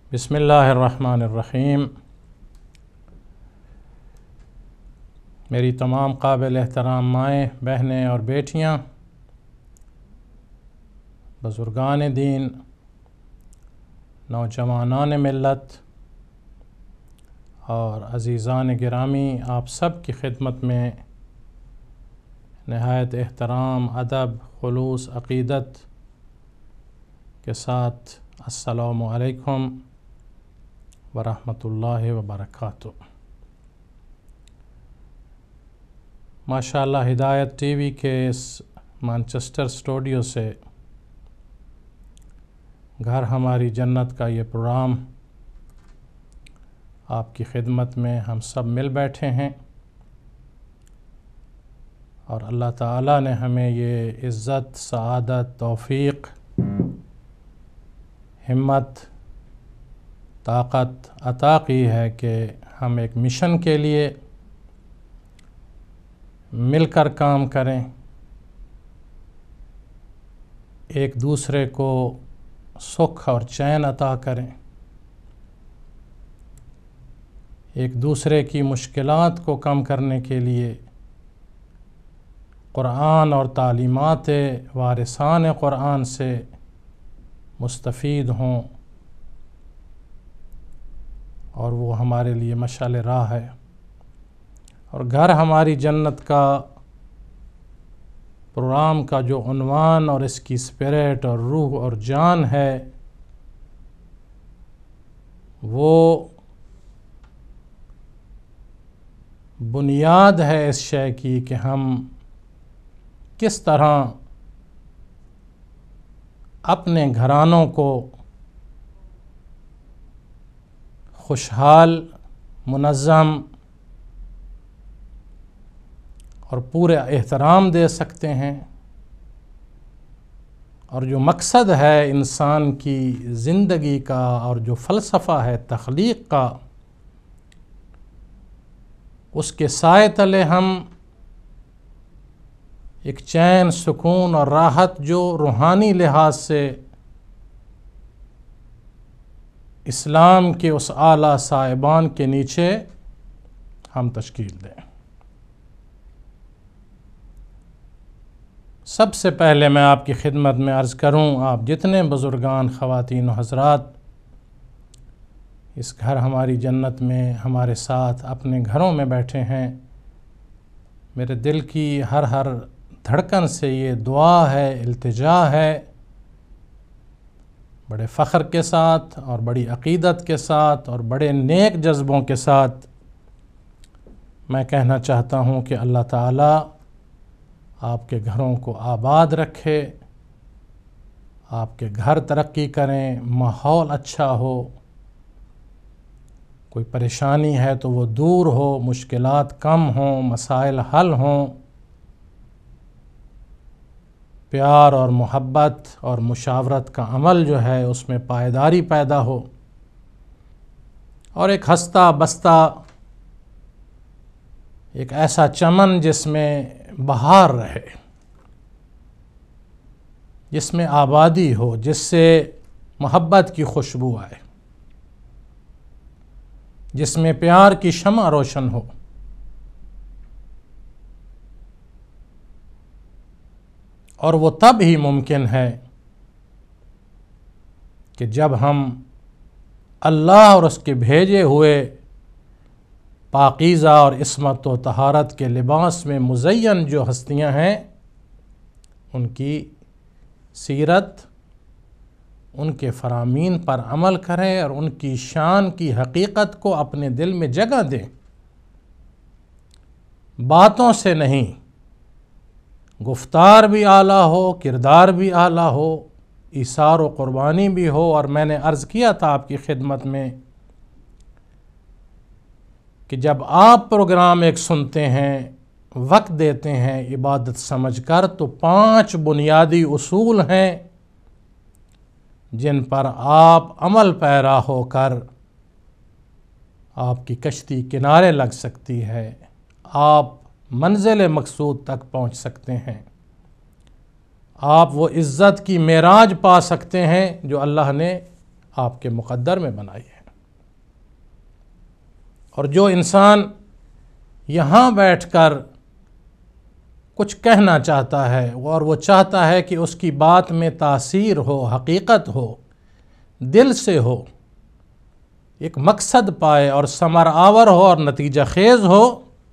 بسم اللہ الرحمن الرحیم۔ میری تمام قابل احترام مائیں، بہنیں اور بیٹیاں، بزرگان دین، نوجوانان ملت اور عزیزان گرامی، آپ سب کی خدمت میں نہایت احترام، ادب، خلوص، عقیدت کے ساتھ السلام علیکم ورحمۃ اللہ وبرکاتہ۔ ماشاءاللہ ہدایت ٹی وی کے اس مانچسٹر اسٹوڈیو سے گھر ہماری جنت کا یہ پروگرام آپ کی خدمت میں ہم سب مل بیٹھے ہیں، اور اللہ تعالیٰ نے ہمیں یہ عزت، سعادت، توفیق، ہمت، طاقت عطا کی ہے کہ ہم ایک مشن کے لیے مل کر کام کریں، ایک دوسرے کو سکھ اور چین عطا کریں، ایک دوسرے کی مشکلات کو کم کرنے کے لیے قرآن اور تعلیمات وارثان قرآن سے مستفید ہوں، اور وہ ہمارے لیے مشعل راہ ہے۔ اور گھر ہماری جنت کا پروگرام کا جو عنوان اور اس کی اسپرٹ اور روح اور جان ہے، وہ بنیاد ہے اس شے کی کہ ہم کس طرح اپنے گھرانوں کو خوشحال، منظم اور پورے احترام دے سکتے ہیں، اور جو مقصد ہے انسان کی زندگی کا اور جو فلسفہ ہے تخلیق کا، اس کے سائے تلے ہم ایک چین، سکون اور راحت جو روحانی لحاظ سے اسلام کے اس اعلیٰ صاحبان کے نیچے ہم تشکیل دیں۔ سب سے پہلے میں آپ کی خدمت میں عرض کروں، آپ جتنے بزرگان، خواتین و حضرات اس گھر ہماری جنت میں ہمارے ساتھ اپنے گھروں میں بیٹھے ہیں، میرے دل کی ہر دھڑکن سے یہ دعا ہے، التجا ہے، بڑے فخر کے ساتھ اور بڑی عقیدت کے ساتھ اور بڑے نیک جذبوں کے ساتھ میں کہنا چاہتا ہوں کہ اللہ تعالیٰ آپ کے گھروں کو آباد رکھے، آپ کے گھر ترقی کریں، ماحول اچھا ہو، کوئی پریشانی ہے تو وہ دور ہو، مشکلات کم ہوں، مسائل حل ہوں، پیار اور محبت اور مشاورت کا عمل جو ہے اس میں پائیداری پیدا ہو، اور ایک ہنستا بستا ایک ایسا چمن جس میں بہار رہے، جس میں آبادی ہو، جس سے محبت کی خوشبو آئے، جس میں پیار کی شمع روشن ہو۔ اور وہ تب ہی ممکن ہے کہ جب ہم اللہ اور اس کے بھیجے ہوئے پاکیزہ اور عصمت و طہارت کے لباس میں مزین جو ہستیاں ہیں، ان کی سیرت، ان کے فرامین پر عمل کریں اور ان کی شان کی حقیقت کو اپنے دل میں جگہ دیں، باتوں سے نہیں، گفتار بھی اعلیٰ ہو، کردار بھی اعلیٰ ہو، ایثار و قربانی بھی ہو۔ اور میں نے عرض کیا تھا آپ کی خدمت میں کہ جب آپ پروگرام ایک سنتے ہیں، وقت دیتے ہیں عبادت سمجھ کر، تو 5 بنیادی اصول ہیں جن پر آپ عمل پیرا ہو کر آپ کی کشتی کنارے لگ سکتی ہے، آپ منزل مقصود تک پہنچ سکتے ہیں، آپ وہ عزت کی معراج پا سکتے ہیں جو اللہ نے آپ کے مقدر میں بنائی ہے۔ اور جو انسان یہاں بیٹھ کر کچھ کہنا چاہتا ہے اور وہ چاہتا ہے کہ اس کی بات میں تاثیر ہو، حقیقت ہو، دل سے ہو، ایک مقصد پائے اور ثمر آور ہو اور نتیجہ خیز ہو،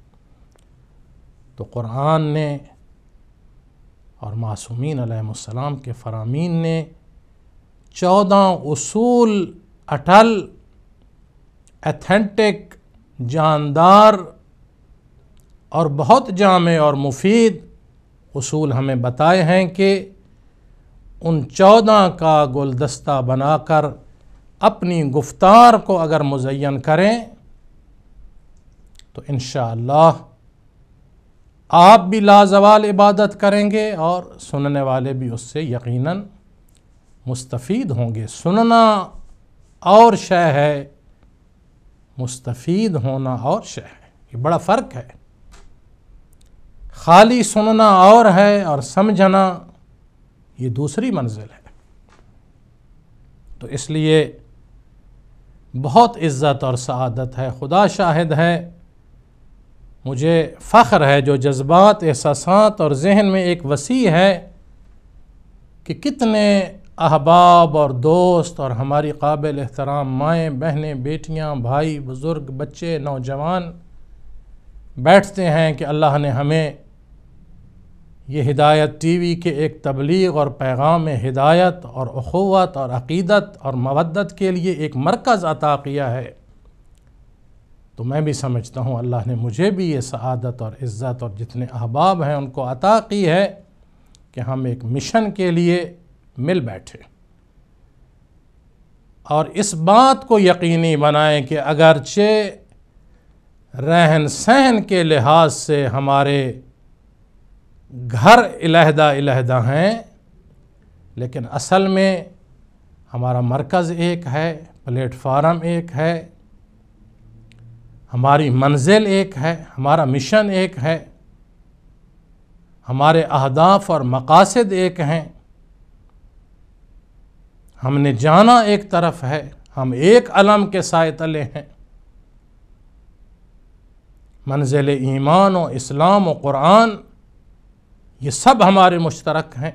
تو قرآن نے اور معصومین علیہ السلام کے فرامین نے 14 اصول اٹل، ایتھینٹک، جاندار اور بہت جامع اور مفید اصول ہمیں بتائے ہیں کہ ان 14 کا گلدستہ بنا کر اپنی گفتار کو اگر مزین کریں تو انشاءاللہ آپ بھی لازوال عبادت کریں گے اور سننے والے بھی اس سے یقیناً مستفید ہوں گے۔ سننا اور شے ہے، مستفید ہونا اور شے ہے، یہ بڑا فرق ہے۔ خالی سننا اور ہے اور سمجھنا یہ دوسری منزل ہے۔ تو اس لیے بہت عزت اور سعادت ہے، خدا شاہد ہے، مجھے فخر ہے جو جذبات، احساسات اور ذہن میں ایک وسیع ہے کہ کتنے احباب اور دوست اور ہماری قابل احترام مائیں، بہنیں، بیٹیاں، بھائی، بزرگ، بچے، نوجوان بیٹھتے ہیں کہ اللہ نے ہمیں یہ ہدایت ٹی وی کے ایک تبلیغ اور پیغام ہدایت اور اخوت اور عقیدت اور مودت کے لیے ایک مرکز عطا کیا ہے، تو میں بھی سمجھتا ہوں اللہ نے مجھے بھی یہ سعادت اور عزت اور جتنے احباب ہیں ان کو عطا کی ہے کہ ہم ایک مشن کے لیے مل بیٹھے اور اس بات کو یقینی بنائیں کہ اگرچہ رہن سہن کے لحاظ سے ہمارے گھر علیحدہ علیحدہ ہیں، لیکن اصل میں ہمارا مرکز ایک ہے، پلیٹ فارم ایک ہے، ہماری منزل ایک ہے، ہمارا مشن ایک ہے، ہمارے اہداف اور مقاصد ایک ہیں، ہم نے جانا ایک طرف ہے، ہم ایک علم کے سائے تلے ہیں۔ منزل ایمان و اسلام و قرآن یہ سب ہمارے مشترک ہیں۔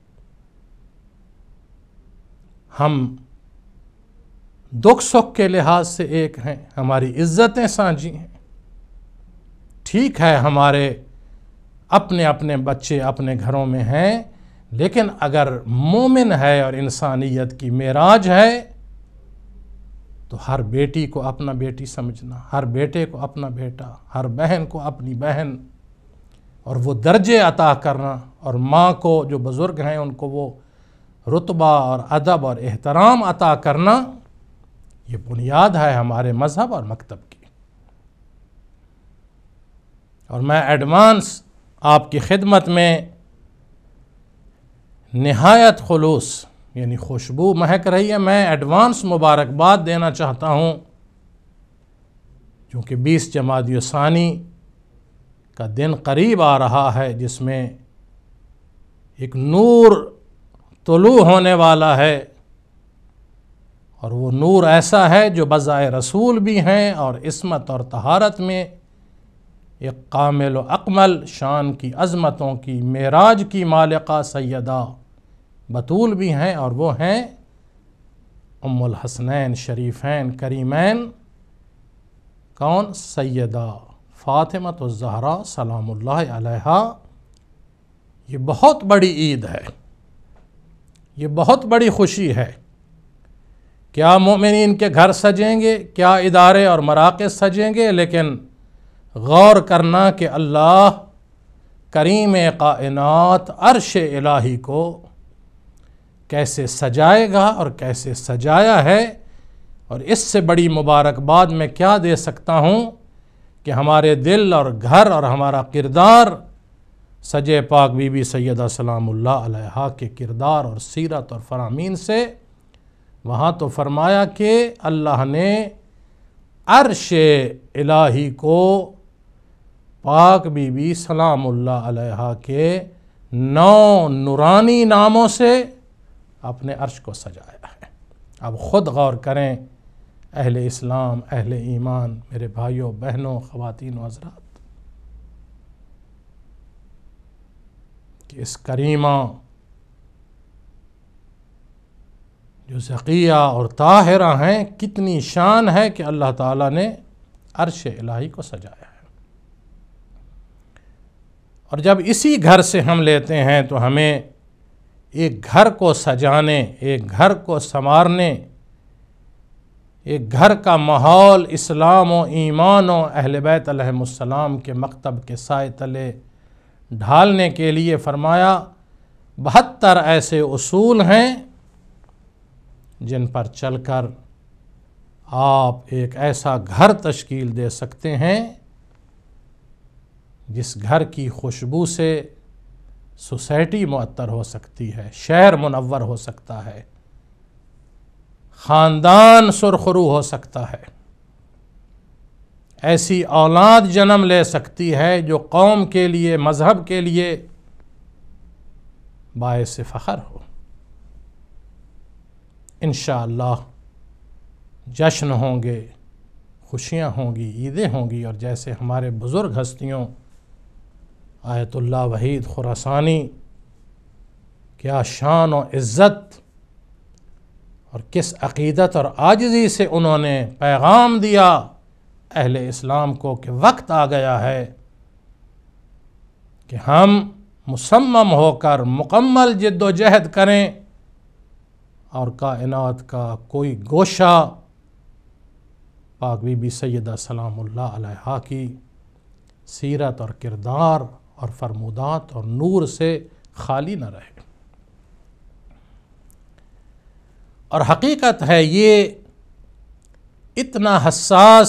ہم دکھ سکھ کے لحاظ سے ایک ہیں، ہماری عزتیں سانجھی ہیں۔ ٹھیک ہے ہمارے اپنے اپنے بچے اپنے گھروں میں ہیں، لیکن اگر مومن ہے اور انسانیت کی معراج ہے تو ہر بیٹی کو اپنا بیٹی سمجھنا، ہر بیٹے کو اپنا بیٹا، ہر بہن کو اپنی بہن، اور وہ درجے عطا کرنا، اور ماں کو جو بزرگ ہیں ان کو وہ رتبہ اور ادب اور احترام عطا کرنا، یہ بنیاد ہے ہمارے مذہب اور مکتب کی۔ اور میں ایڈوانس آپ کی خدمت میں نہایت خلوص، یعنی خوشبو مہک رہی ہے، میں ایڈوانس مبارکباد دینا چاہتا ہوں، کیونکہ 20 جمادی الثانی کا دن قریب آ رہا ہے، جس میں ایک نور طلوع ہونے والا ہے، اور وہ نور ایسا ہے جو بذائے رسول بھی ہیں اور عصمت اور طہارت میں ایک کامل و اکمل شان کی عظمتوں کی معراج کی مالکہ سیدہ بطول بھی ہیں، اور وہ ہیں ام الحسنین شریفین کریمین، کون؟ سیدہ فاطمۃ الزہرا سلام اللہ علیہا۔ یہ بہت بڑی عید ہے، یہ بہت بڑی خوشی ہے۔ کیا مومنین کے گھر سجیں گے، کیا ادارے اور مراکز سجیں گے، لیکن غور کرنا کہ اللہ کریم کائنات عرش الہی کو کیسے سجائے گا اور کیسے سجایا ہے، اور اس سے بڑی مبارکباد میں کیا دے سکتا ہوں کہ ہمارے دل اور گھر اور ہمارا کردار سجے پاک بی بی سیدہ سلام اللہ علیہا کے کردار اور سیرت اور فرامین سے۔ وہاں تو فرمایا کہ اللہ نے عرش الہی کو پاک بی بی سلام اللہ علیہا کے 9 نورانی ناموں سے اپنے عرش کو سجایا ہے۔ اب خود غور کریں اہل اسلام، اہل ایمان، میرے بھائیوں بہنوں، خواتین و حضرات، کہ اس کریمہ جو زکیہ اور طاہرہ ہیں، کتنی شان ہے کہ اللہ تعالیٰ نے عرش الہی کو سجایا ہے۔ اور جب اسی گھر سے ہم لیتے ہیں تو ہمیں ایک گھر کو سجانے، ایک گھر کو سنوارنے، ایک گھر کا ماحول اسلام و ایمان و اہل بیت علیہم السلام کے مکتب کے سائے تلے ڈھالنے کے لیے فرمایا 72 ایسے اصول ہیں جن پر چل کر آپ ایک ایسا گھر تشکیل دے سکتے ہیں جس گھر کی خوشبو سے سوسائٹی معطر ہو سکتی ہے، شہر منور ہو سکتا ہے، خاندان سرخرو ہو سکتا ہے، ایسی اولاد جنم لے سکتی ہے جو قوم کے لیے، مذہب کے لیے باعث فخر ہو۔ انشاءاللہ جشن ہوں گے، خوشیاں ہوں گی، عیدیں ہوں گی، اور جیسے ہمارے بزرگ ہستیوں آیت اللہ وحید خراسانی، کیا شان و عزت اور کس عقیدت اور عاجزی سے انہوں نے پیغام دیا اہل اسلام کو کہ وقت آ گیا ہے کہ ہم مصمم ہو کر مکمل جد و جہد کریں اور کائنات کا کوئی گوشہ پاک بی بی سیدہ سلام اللہ علیہا کی سیرت اور کردار اور فرمودات اور نور سے خالی نہ رہے۔ اور حقیقت ہے یہ اتنا حساس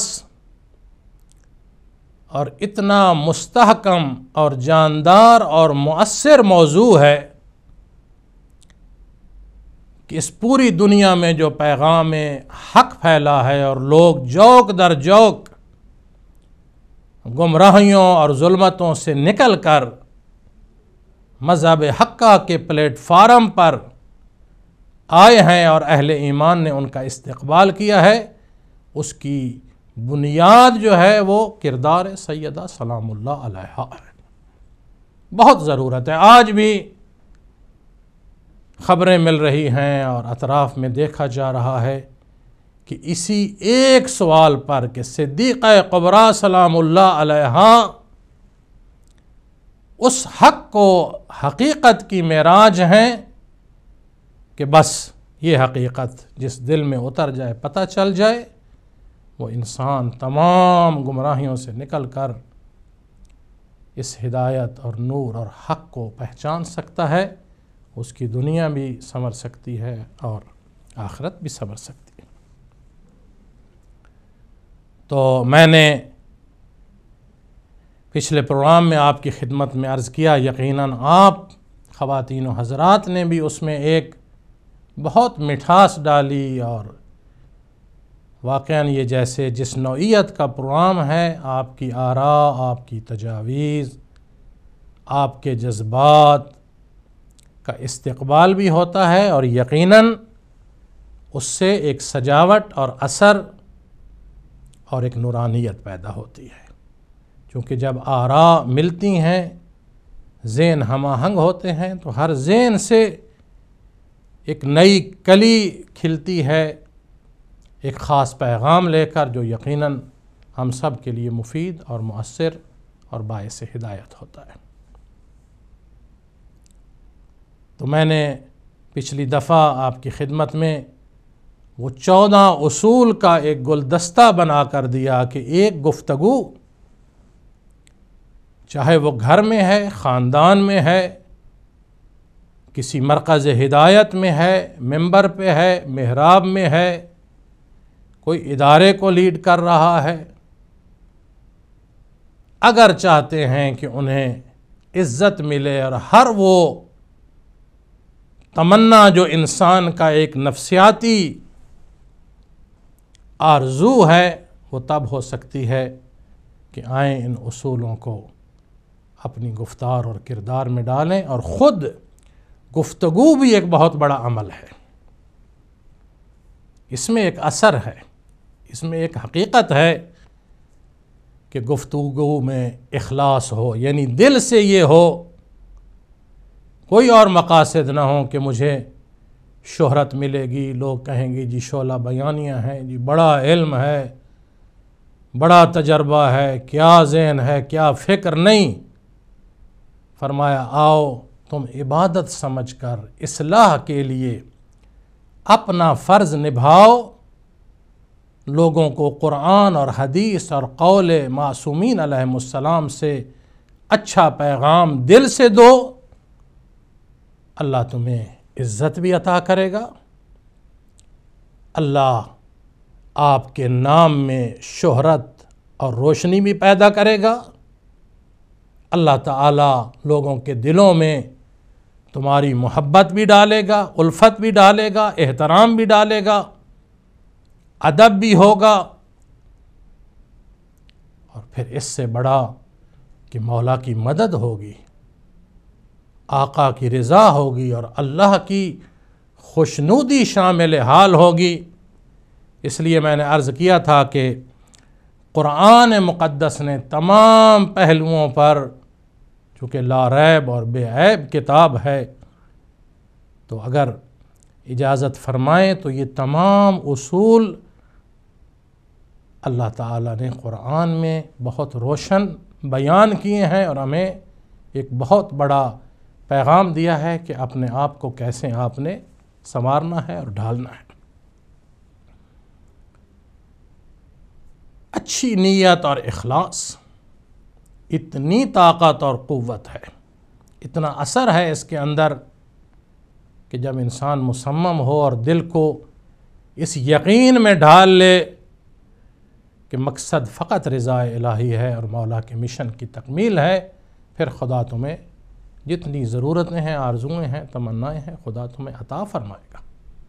اور اتنا مستحکم اور جاندار اور مؤثر موضوع ہے کہ اس پوری دنیا میں جو پیغام حق پھیلا ہے اور لوگ جوک در جوک گمراہیوں اور ظلمتوں سے نکل کر مذہب حقہ کے پلیٹ فارم پر آئے ہیں اور اہل ایمان نے ان کا استقبال کیا ہے، اس کی بنیاد جو ہے وہ کردار سیدہ سلام اللہ علیہا ہے۔ بہت ضرورت ہے، آج بھی خبریں مل رہی ہیں اور اطراف میں دیکھا جا رہا ہے کہ اسی ایک سوال پر کہ صدیقہ کبریٰ سلام اللہ علیہا اس حق کو حقیقت کی معراج ہیں کہ بس یہ حقیقت جس دل میں اتر جائے، پتہ چل جائے، وہ انسان تمام گمراہیوں سے نکل کر اس ہدایت اور نور اور حق کو پہچان سکتا ہے، اس کی دنیا بھی سنور سکتی ہے اور آخرت بھی سنور سکتی ہے۔ تو میں نے پچھلے پروگرام میں آپ کی خدمت میں عرض کیا، یقیناً آپ خواتین و حضرات نے بھی اس میں ایک بہت مٹھاس ڈالی، اور واقعاً یہ جیسے جس نوعیت کا پروگرام ہے، آپ کی آراء، آپ کی تجاویز، آپ کے جذبات کا استقبال بھی ہوتا ہے، اور یقیناً اس سے ایک سجاوٹ اور اثر اور ایک نورانیت پیدا ہوتی ہے، کیونکہ جب آراء ملتی ہیں، ذہن ہم آہنگ ہوتے ہیں، تو ہر ذہن سے ایک نئی کلی کھلتی ہے، ایک خاص پیغام لے کر، جو یقیناً ہم سب کے لیے مفید اور مؤثر اور باعث ہدایت ہوتا ہے۔ تو میں نے پچھلی دفعہ آپ کی خدمت میں وہ 14 اصول کا ایک گلدستہ بنا کر دیا کہ ایک گفتگو، چاہے وہ گھر میں ہے، خاندان میں ہے، کسی مرکز ہدایت میں ہے، ممبر پہ ہے، محراب میں ہے، کوئی ادارے کو لیڈ کر رہا ہے، اگر چاہتے ہیں کہ انہیں عزت ملے اور ہر وہ تمنا جو انسان کا ایک نفسیاتی آرزو ہے، وہ تب ہو سکتی ہے کہ آئیں ان اصولوں کو اپنی گفتار اور کردار میں ڈالیں، اور خود گفتگو بھی ایک بہت بڑا عمل ہے۔ اس میں ایک اثر ہے، اس میں ایک حقیقت ہے کہ گفتگو میں اخلاص ہو، یعنی دل سے یہ ہو، کوئی اور مقاصد نہ ہوں کہ مجھے شہرت ملے گی، لوگ کہیں گے جی شعلہ بیانیہ ہیں، جی بڑا علم ہے، بڑا تجربہ ہے، کیا ذہن ہے، کیا فکر نہیں۔ فرمایا آؤ تم عبادت سمجھ کر اصلاح کے لیے اپنا فرض نبھاؤ، لوگوں کو قرآن اور حدیث اور قول معصومین علیہ السلام سے اچھا پیغام دل سے دو، اللہ تمہیں عزت بھی عطا کرے گا، اللہ آپ کے نام میں شہرت اور روشنی بھی پیدا کرے گا، اللہ تعالیٰ لوگوں کے دلوں میں تمہاری محبت بھی ڈالے گا، الفت بھی ڈالے گا، احترام بھی ڈالے گا، ادب بھی ہوگا، اور پھر اس سے بڑا کہ مولا کی مدد ہوگی، آقا کی رضا ہوگی، اور اللہ کی خوشنودی شامل حال ہوگی۔ اس لیے میں نے عرض کیا تھا کہ قرآن مقدس نے تمام پہلوؤں پر، چونکہ لا ریب اور بے عیب کتاب ہے، تو اگر اجازت فرمائیں تو یہ تمام اصول اللہ تعالیٰ نے قرآن میں بہت روشن بیان کیے ہیں، اور ہمیں ایک بہت بڑا پیغام دیا ہے کہ اپنے آپ کو کیسے آپ نے سنوارنا ہے اور ڈھالنا ہے۔ اچھی نیت اور اخلاص، اتنی طاقت اور قوت ہے، اتنا اثر ہے اس کے اندر کہ جب انسان مصمم ہو اور دل کو اس یقین میں ڈال لے کہ مقصد فقط رضا الہی ہے اور مولا کے مشن کی تکمیل ہے، پھر خدا تمہیں جتنی ضرورتیں ہیں، آرزویں ہیں، تمنائیں ہیں، خدا تمہیں عطا فرمائے گا۔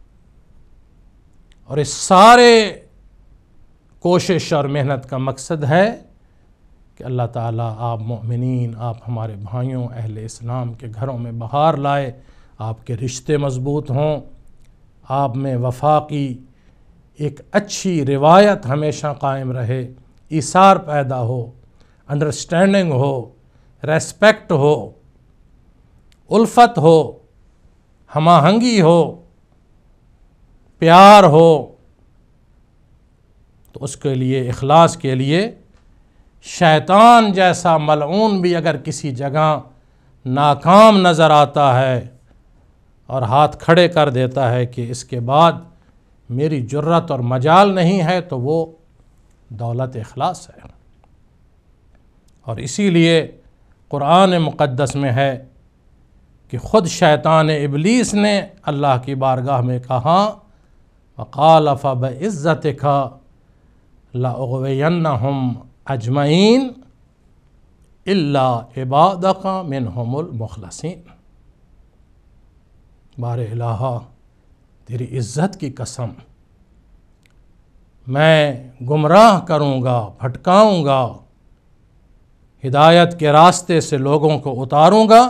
اور اس سارے کوشش اور محنت کا مقصد ہے کہ اللہ تعالیٰ آپ مومنین، آپ ہمارے بھائیوں اہل اسلام کے گھروں میں بہار لائے، آپ کے رشتے مضبوط ہوں، آپ میں وفا کی ایک اچھی روایت ہمیشہ قائم رہے، ایثار پیدا ہو، انڈرسٹینڈنگ ہو، ریسپیکٹ ہو، الفت ہو، ہم آہنگی ہو، پیار ہو، تو اس کے لیے، اخلاص کے لیے، شیطان جیسا ملعون بھی اگر کسی جگہ ناکام نظر آتا ہے اور ہاتھ کھڑے کر دیتا ہے کہ اس کے بعد میری جرت اور مجال نہیں ہے، تو وہ دولت اخلاص ہے۔ اور اسی لیے قرآن مقدس میں ہے کہ خود شیطان ابلیس نے اللہ کی بارگاہ میں کہا وَقَالَ فَبِعِزَّتِكَ لَأُغْوِيَنَّهُمْ أَجْمَعِينَ إِلَّا عِبَادَكَ مِنْهُمُ الْمُخْلَصِينَ۔ بار الہا تیری عزت کی قسم، میں گمراہ کروں گا، بھٹکاؤں گا، ہدایت کے راستے سے لوگوں کو اتاروں گا،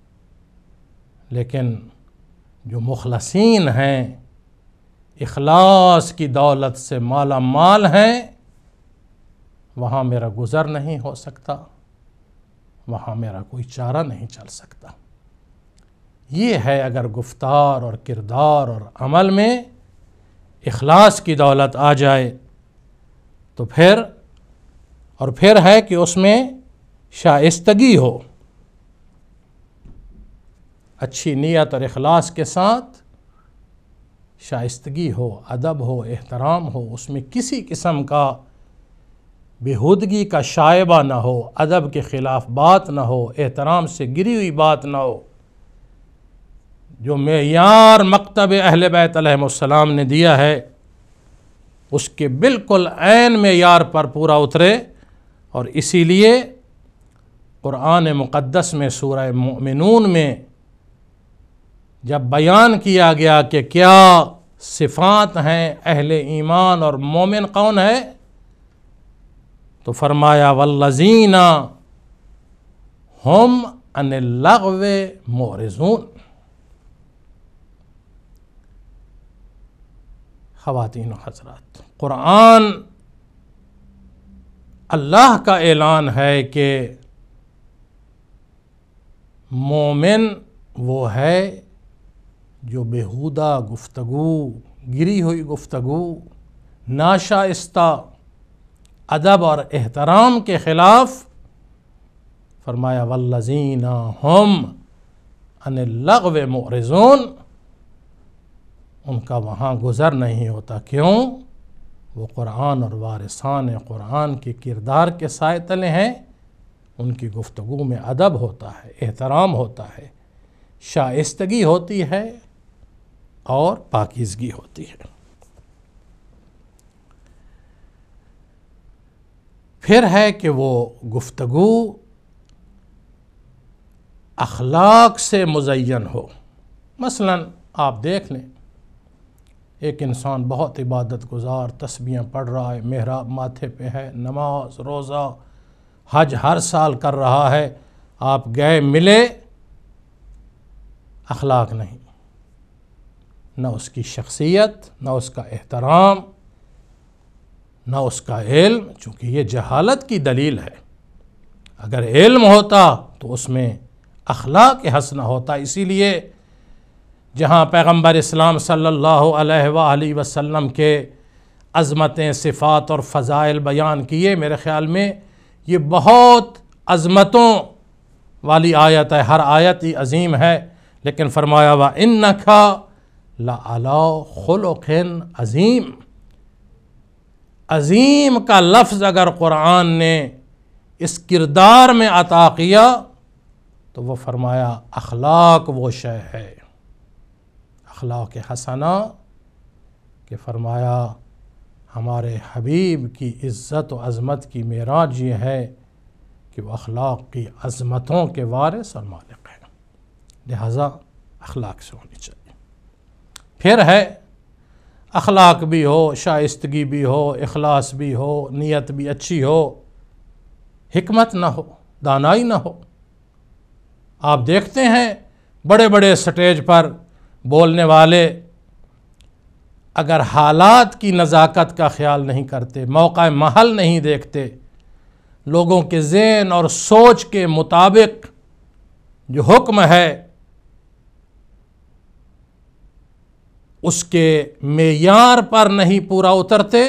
لیکن جو مخلصین ہیں، اخلاص کی دولت سے مالا مال ہیں، وہاں میرا گزر نہیں ہو سکتا، وہاں میرا کوئی چارہ نہیں چل سکتا۔ یہ ہے اگر گفتار اور کردار اور عمل میں اخلاص کی دولت آ جائے تو پھر ہے کہ اس میں شائستگی ہو، اچھی نیت اور اخلاص کے ساتھ شائستگی ہو، ادب ہو، احترام ہو، اس میں کسی قسم کا بےہودگی کا شائبہ نہ ہو، ادب کے خلاف بات نہ ہو، احترام سے گری ہوئی بات نہ ہو۔ جو معیار مکتب اہل بیت علیہ السلام نے دیا ہے اس کے بالکل عین معیار پر پورا اترے، اور اسی لیے قرآن مقدس میں سورہ مومنون میں جب بیان کیا گیا کہ کیا صفات ہیں اہل ایمان اور مومن کون ہے، تو فرمایا والذین ہم عن اللغو معرضون۔ خواتین و حضرات، قرآن اللہ کا اعلان ہے کہ مومن وہ ہے جو بیہودہ گفتگو، گری ہوئی گفتگو، ناشائستہ ادب اور احترام کے خلاف، فرمایا والذین ہم عن اللغو معرضون، ان کا وہاں گزر نہیں ہوتا۔ کیوں؟ وہ قرآن اور وارثان قرآن کے کردار کے سائے تلے ہیں، ان کی گفتگو میں ادب ہوتا ہے، احترام ہوتا ہے، شائستگی ہوتی ہے اور پاکیزگی ہوتی ہے۔ پھر ہے کہ وہ گفتگو اخلاق سے مزین ہو۔ مثلا آپ دیکھ لیں، ایک انسان بہت عبادت گزار، تسبیحیں پڑھ رہا ہے، محراب ماتھے پہ ہے، نماز روزہ حج ہر سال کر رہا ہے، آپ گئے ملے، اخلاق نہیں، نہ اس کی شخصیت، نہ اس کا احترام، نہ اس کا علم، چونکہ یہ جہالت کی دلیل ہے۔ اگر علم ہوتا تو اس میں اخلاق حسنہ ہوتا۔ اسی لیے جہاں پیغمبر اسلام صلی اللہ علیہ وآلہ وسلم کے عظمتیں، صفات اور فضائل بیان کیے، میرے خیال میں یہ بہت عظمتوں والی آیت ہے، ہر آیت ہی عظیم ہے، لیکن فرمایا وَإِنَّكَ لَعَلَىٰ خُلُقٍ عظیم۔ عظیم کا لفظ اگر قرآن نے اس کردار میں عطا کیا تو وہ فرمایا اخلاق وہ شے ہے، اخلاق حسنہ، کہ فرمایا ہمارے حبیب کی عزت و عظمت کی معراج یہ ہے کہ وہ اخلاق کی عظمتوں کے وارث اور مالک ہیں، لہذا اخلاق سے ہونی چاہیے۔ پھر ہے اخلاق بھی ہو، شائستگی بھی ہو، اخلاص بھی ہو، نیت بھی اچھی ہو، حکمت نہ ہو، دانائی نہ ہو۔ آپ دیکھتے ہیں بڑے بڑے سٹیج پر بولنے والے اگر حالات کی نزاکت کا خیال نہیں کرتے، موقع محل نہیں دیکھتے، لوگوں کے ذہن اور سوچ کے مطابق جو حکم ہے اس کے معیار پر نہیں پورا اترتے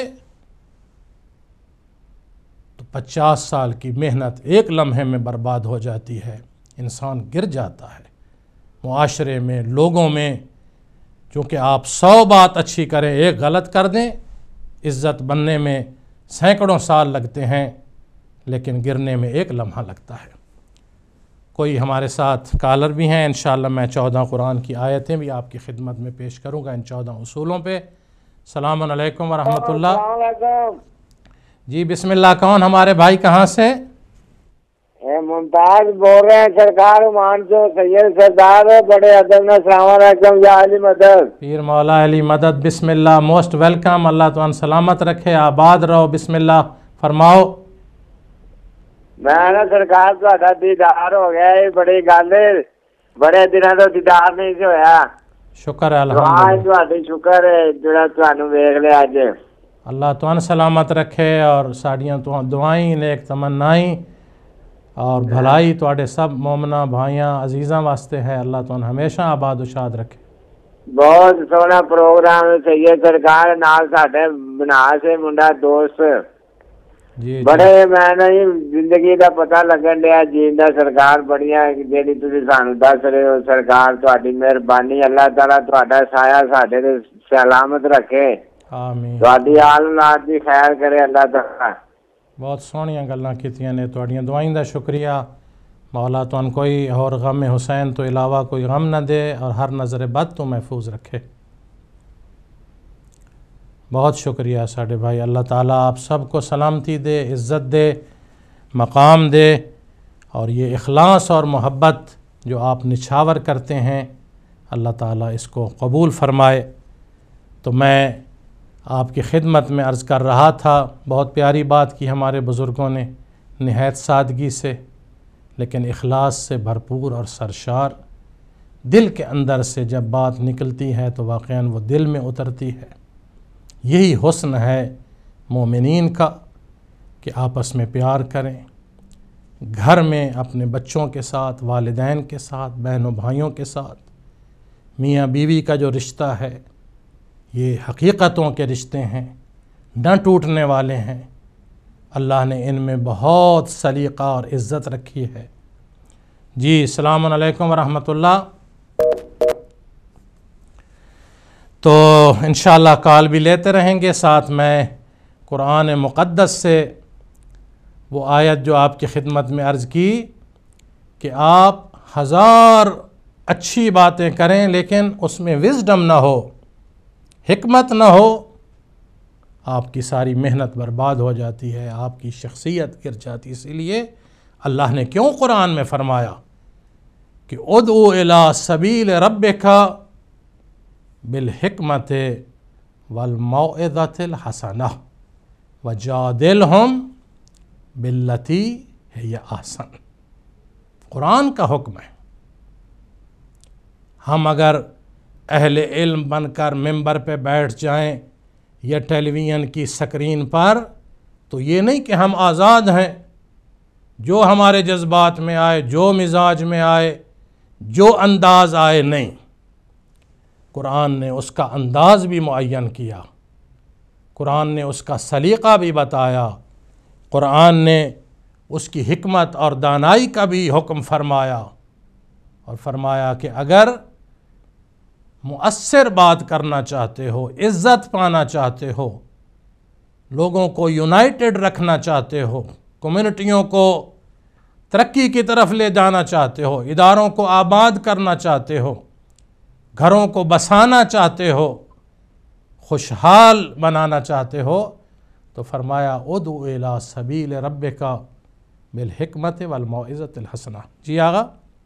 تو 50 سال کی محنت ایک لمحے میں برباد ہو جاتی ہے، انسان گر جاتا ہے معاشرے میں، لوگوں میں۔ چونکہ آپ 100 بات اچھی کریں، ایک غلط کر دیں، عزت بننے میں سینکڑوں سال لگتے ہیں لیکن گرنے میں ایک لمحہ لگتا ہے۔ کوئی ہمارے ساتھ کالر بھی ہیں، انشاءاللہ میں 14 قرآن کی آیتیں بھی آپ کی خدمت میں پیش کروں گا ان 14 اصولوں پہ۔ السلام علیکم ورحمۃ اللہ۔ السلام علیکم جی بسم اللہ، کون ہمارے بھائی، کہاں سے؟ ممتاز بول رہے ہیں، سرکار عمان سے سید سردار، بڑے ادب میں السلام علیکم یا علی مدد۔ پیر مولا علی مدد، بسم اللہ، موسٹ ویلکم، اللہ تعالیٰ سلامت رکھے، آباد رہو، بسم اللہ فرماؤ۔ میں نا سرکار تہاڈا دیدار ہو گیا، یہ بڑی گل ہے، بڑے دنوں تو دیدار نہیں سی ہویا۔ شکر ہے دعا الحمدللہ، تہاڈی شکر ہے جڑا تانوں ویکھ لیا اج۔ اللہ تعالیٰ سلامت رکھے اور ساڑیاں دعائیں، نیک تمنائیں اور بھلائی تواڈے سب مومنہ بھائیاں عزیزاں واسطے ہے، اللہ تعالیٰ ہمیشہ آباد و شاد رکھے۔ بہت سونا پروگرام ہے سید سرکار، نال ساڈے بنا سے منڈا دوست جی بڑے، میں نہیں زندگی دا پتہ لگن ڈیا جیندا سرکار، بڑیاں جیڑی تسی سانوں دس رہے ہو سرکار، تہاڈی مہربانی، اللہ تعالیٰ تہاڈا سایہ ساڈے تے سلامت رکھے، آمین۔ تہاڈی آل اولاد دی خیر کرے اللہ تعالیٰ۔ بہت سونیاں گلاں کیتیاں نے، تواڈیاں دعائیں دا شکریہ۔ مولا تو کوئی اور غم حسین تو علاوہ کوئی غم نہ دے اور ہر نظر بد تو محفوظ رکھے۔ بہت شکریہ ساڈے بھائی، اللہ تعالیٰ آپ سب کو سلامتی دے، عزت دے، مقام دے، اور یہ اخلاص اور محبت جو آپ نچھاور کرتے ہیں اللہ تعالیٰ اس کو قبول فرمائے۔ تو میں آپ کی خدمت میں عرض کر رہا تھا، بہت پیاری بات کی ہمارے بزرگوں نے، نہایت سادگی سے لیکن اخلاص سے بھرپور اور سرشار، دل کے اندر سے جب بات نکلتی ہے تو واقعاً وہ دل میں اترتی ہے۔ یہی حسن ہے مومنین کا کہ آپس میں پیار کریں، گھر میں اپنے بچوں کے ساتھ، والدین کے ساتھ، بہنوں بھائیوں کے ساتھ۔ میاں بیوی کا جو رشتہ ہے یہ حقیقتوں کے رشتے ہیں، نہ ٹوٹنے والے ہیں۔ اللہ نے ان میں بہت سلیقہ اور عزت رکھی ہے۔ جی السلام علیکم ورحمۃ اللہ۔ تو انشاءاللہ کال بھی لیتے رہیں گے، ساتھ میں قرآن مقدس سے وہ آیت جو آپ کی خدمت میں عرض کی کہ آپ 1000 اچھی باتیں کریں لیکن اس میں وزڈم نہ ہو، حکمت نہ ہو، آپ کی ساری محنت برباد ہو جاتی ہے، آپ کی شخصیت گر جاتی ہے۔ اسی لیے اللہ نے کیوں قرآن میں فرمایا کہ ادعو الی سبیل ربک بالحکمت والموعظۃ الحسنہ وجادلہم باللتی ہی احسن۔ قرآن کا حکم ہے۔ ہم اگر اہل علم بن کر ممبر پہ بیٹھ جائیں یا ٹیلی ویژن کی سکرین پر، تو یہ نہیں کہ ہم آزاد ہیں، جو ہمارے جذبات میں آئے، جو مزاج میں آئے، جو انداز آئے، نہیں۔ قرآن نے اس کا انداز بھی معین کیا، قرآن نے اس کا سلیقہ بھی بتایا، قرآن نے اس کی حکمت اور دانائی کا بھی حکم فرمایا، اور فرمایا کہ اگر مؤثر بات کرنا چاہتے ہو، عزت پانا چاہتے ہو، لوگوں کو یونائٹڈ رکھنا چاہتے ہو، کمیونٹیوں کو ترقی کی طرف لے جانا چاہتے ہو، اداروں کو آباد کرنا چاہتے ہو، گھروں کو بسانا چاہتے ہو، خوشحال بنانا چاہتے ہو، تو فرمایا ادعو الی سبیل ربک بالحکمت والموعظۃ الحسنہ۔ جی آغا،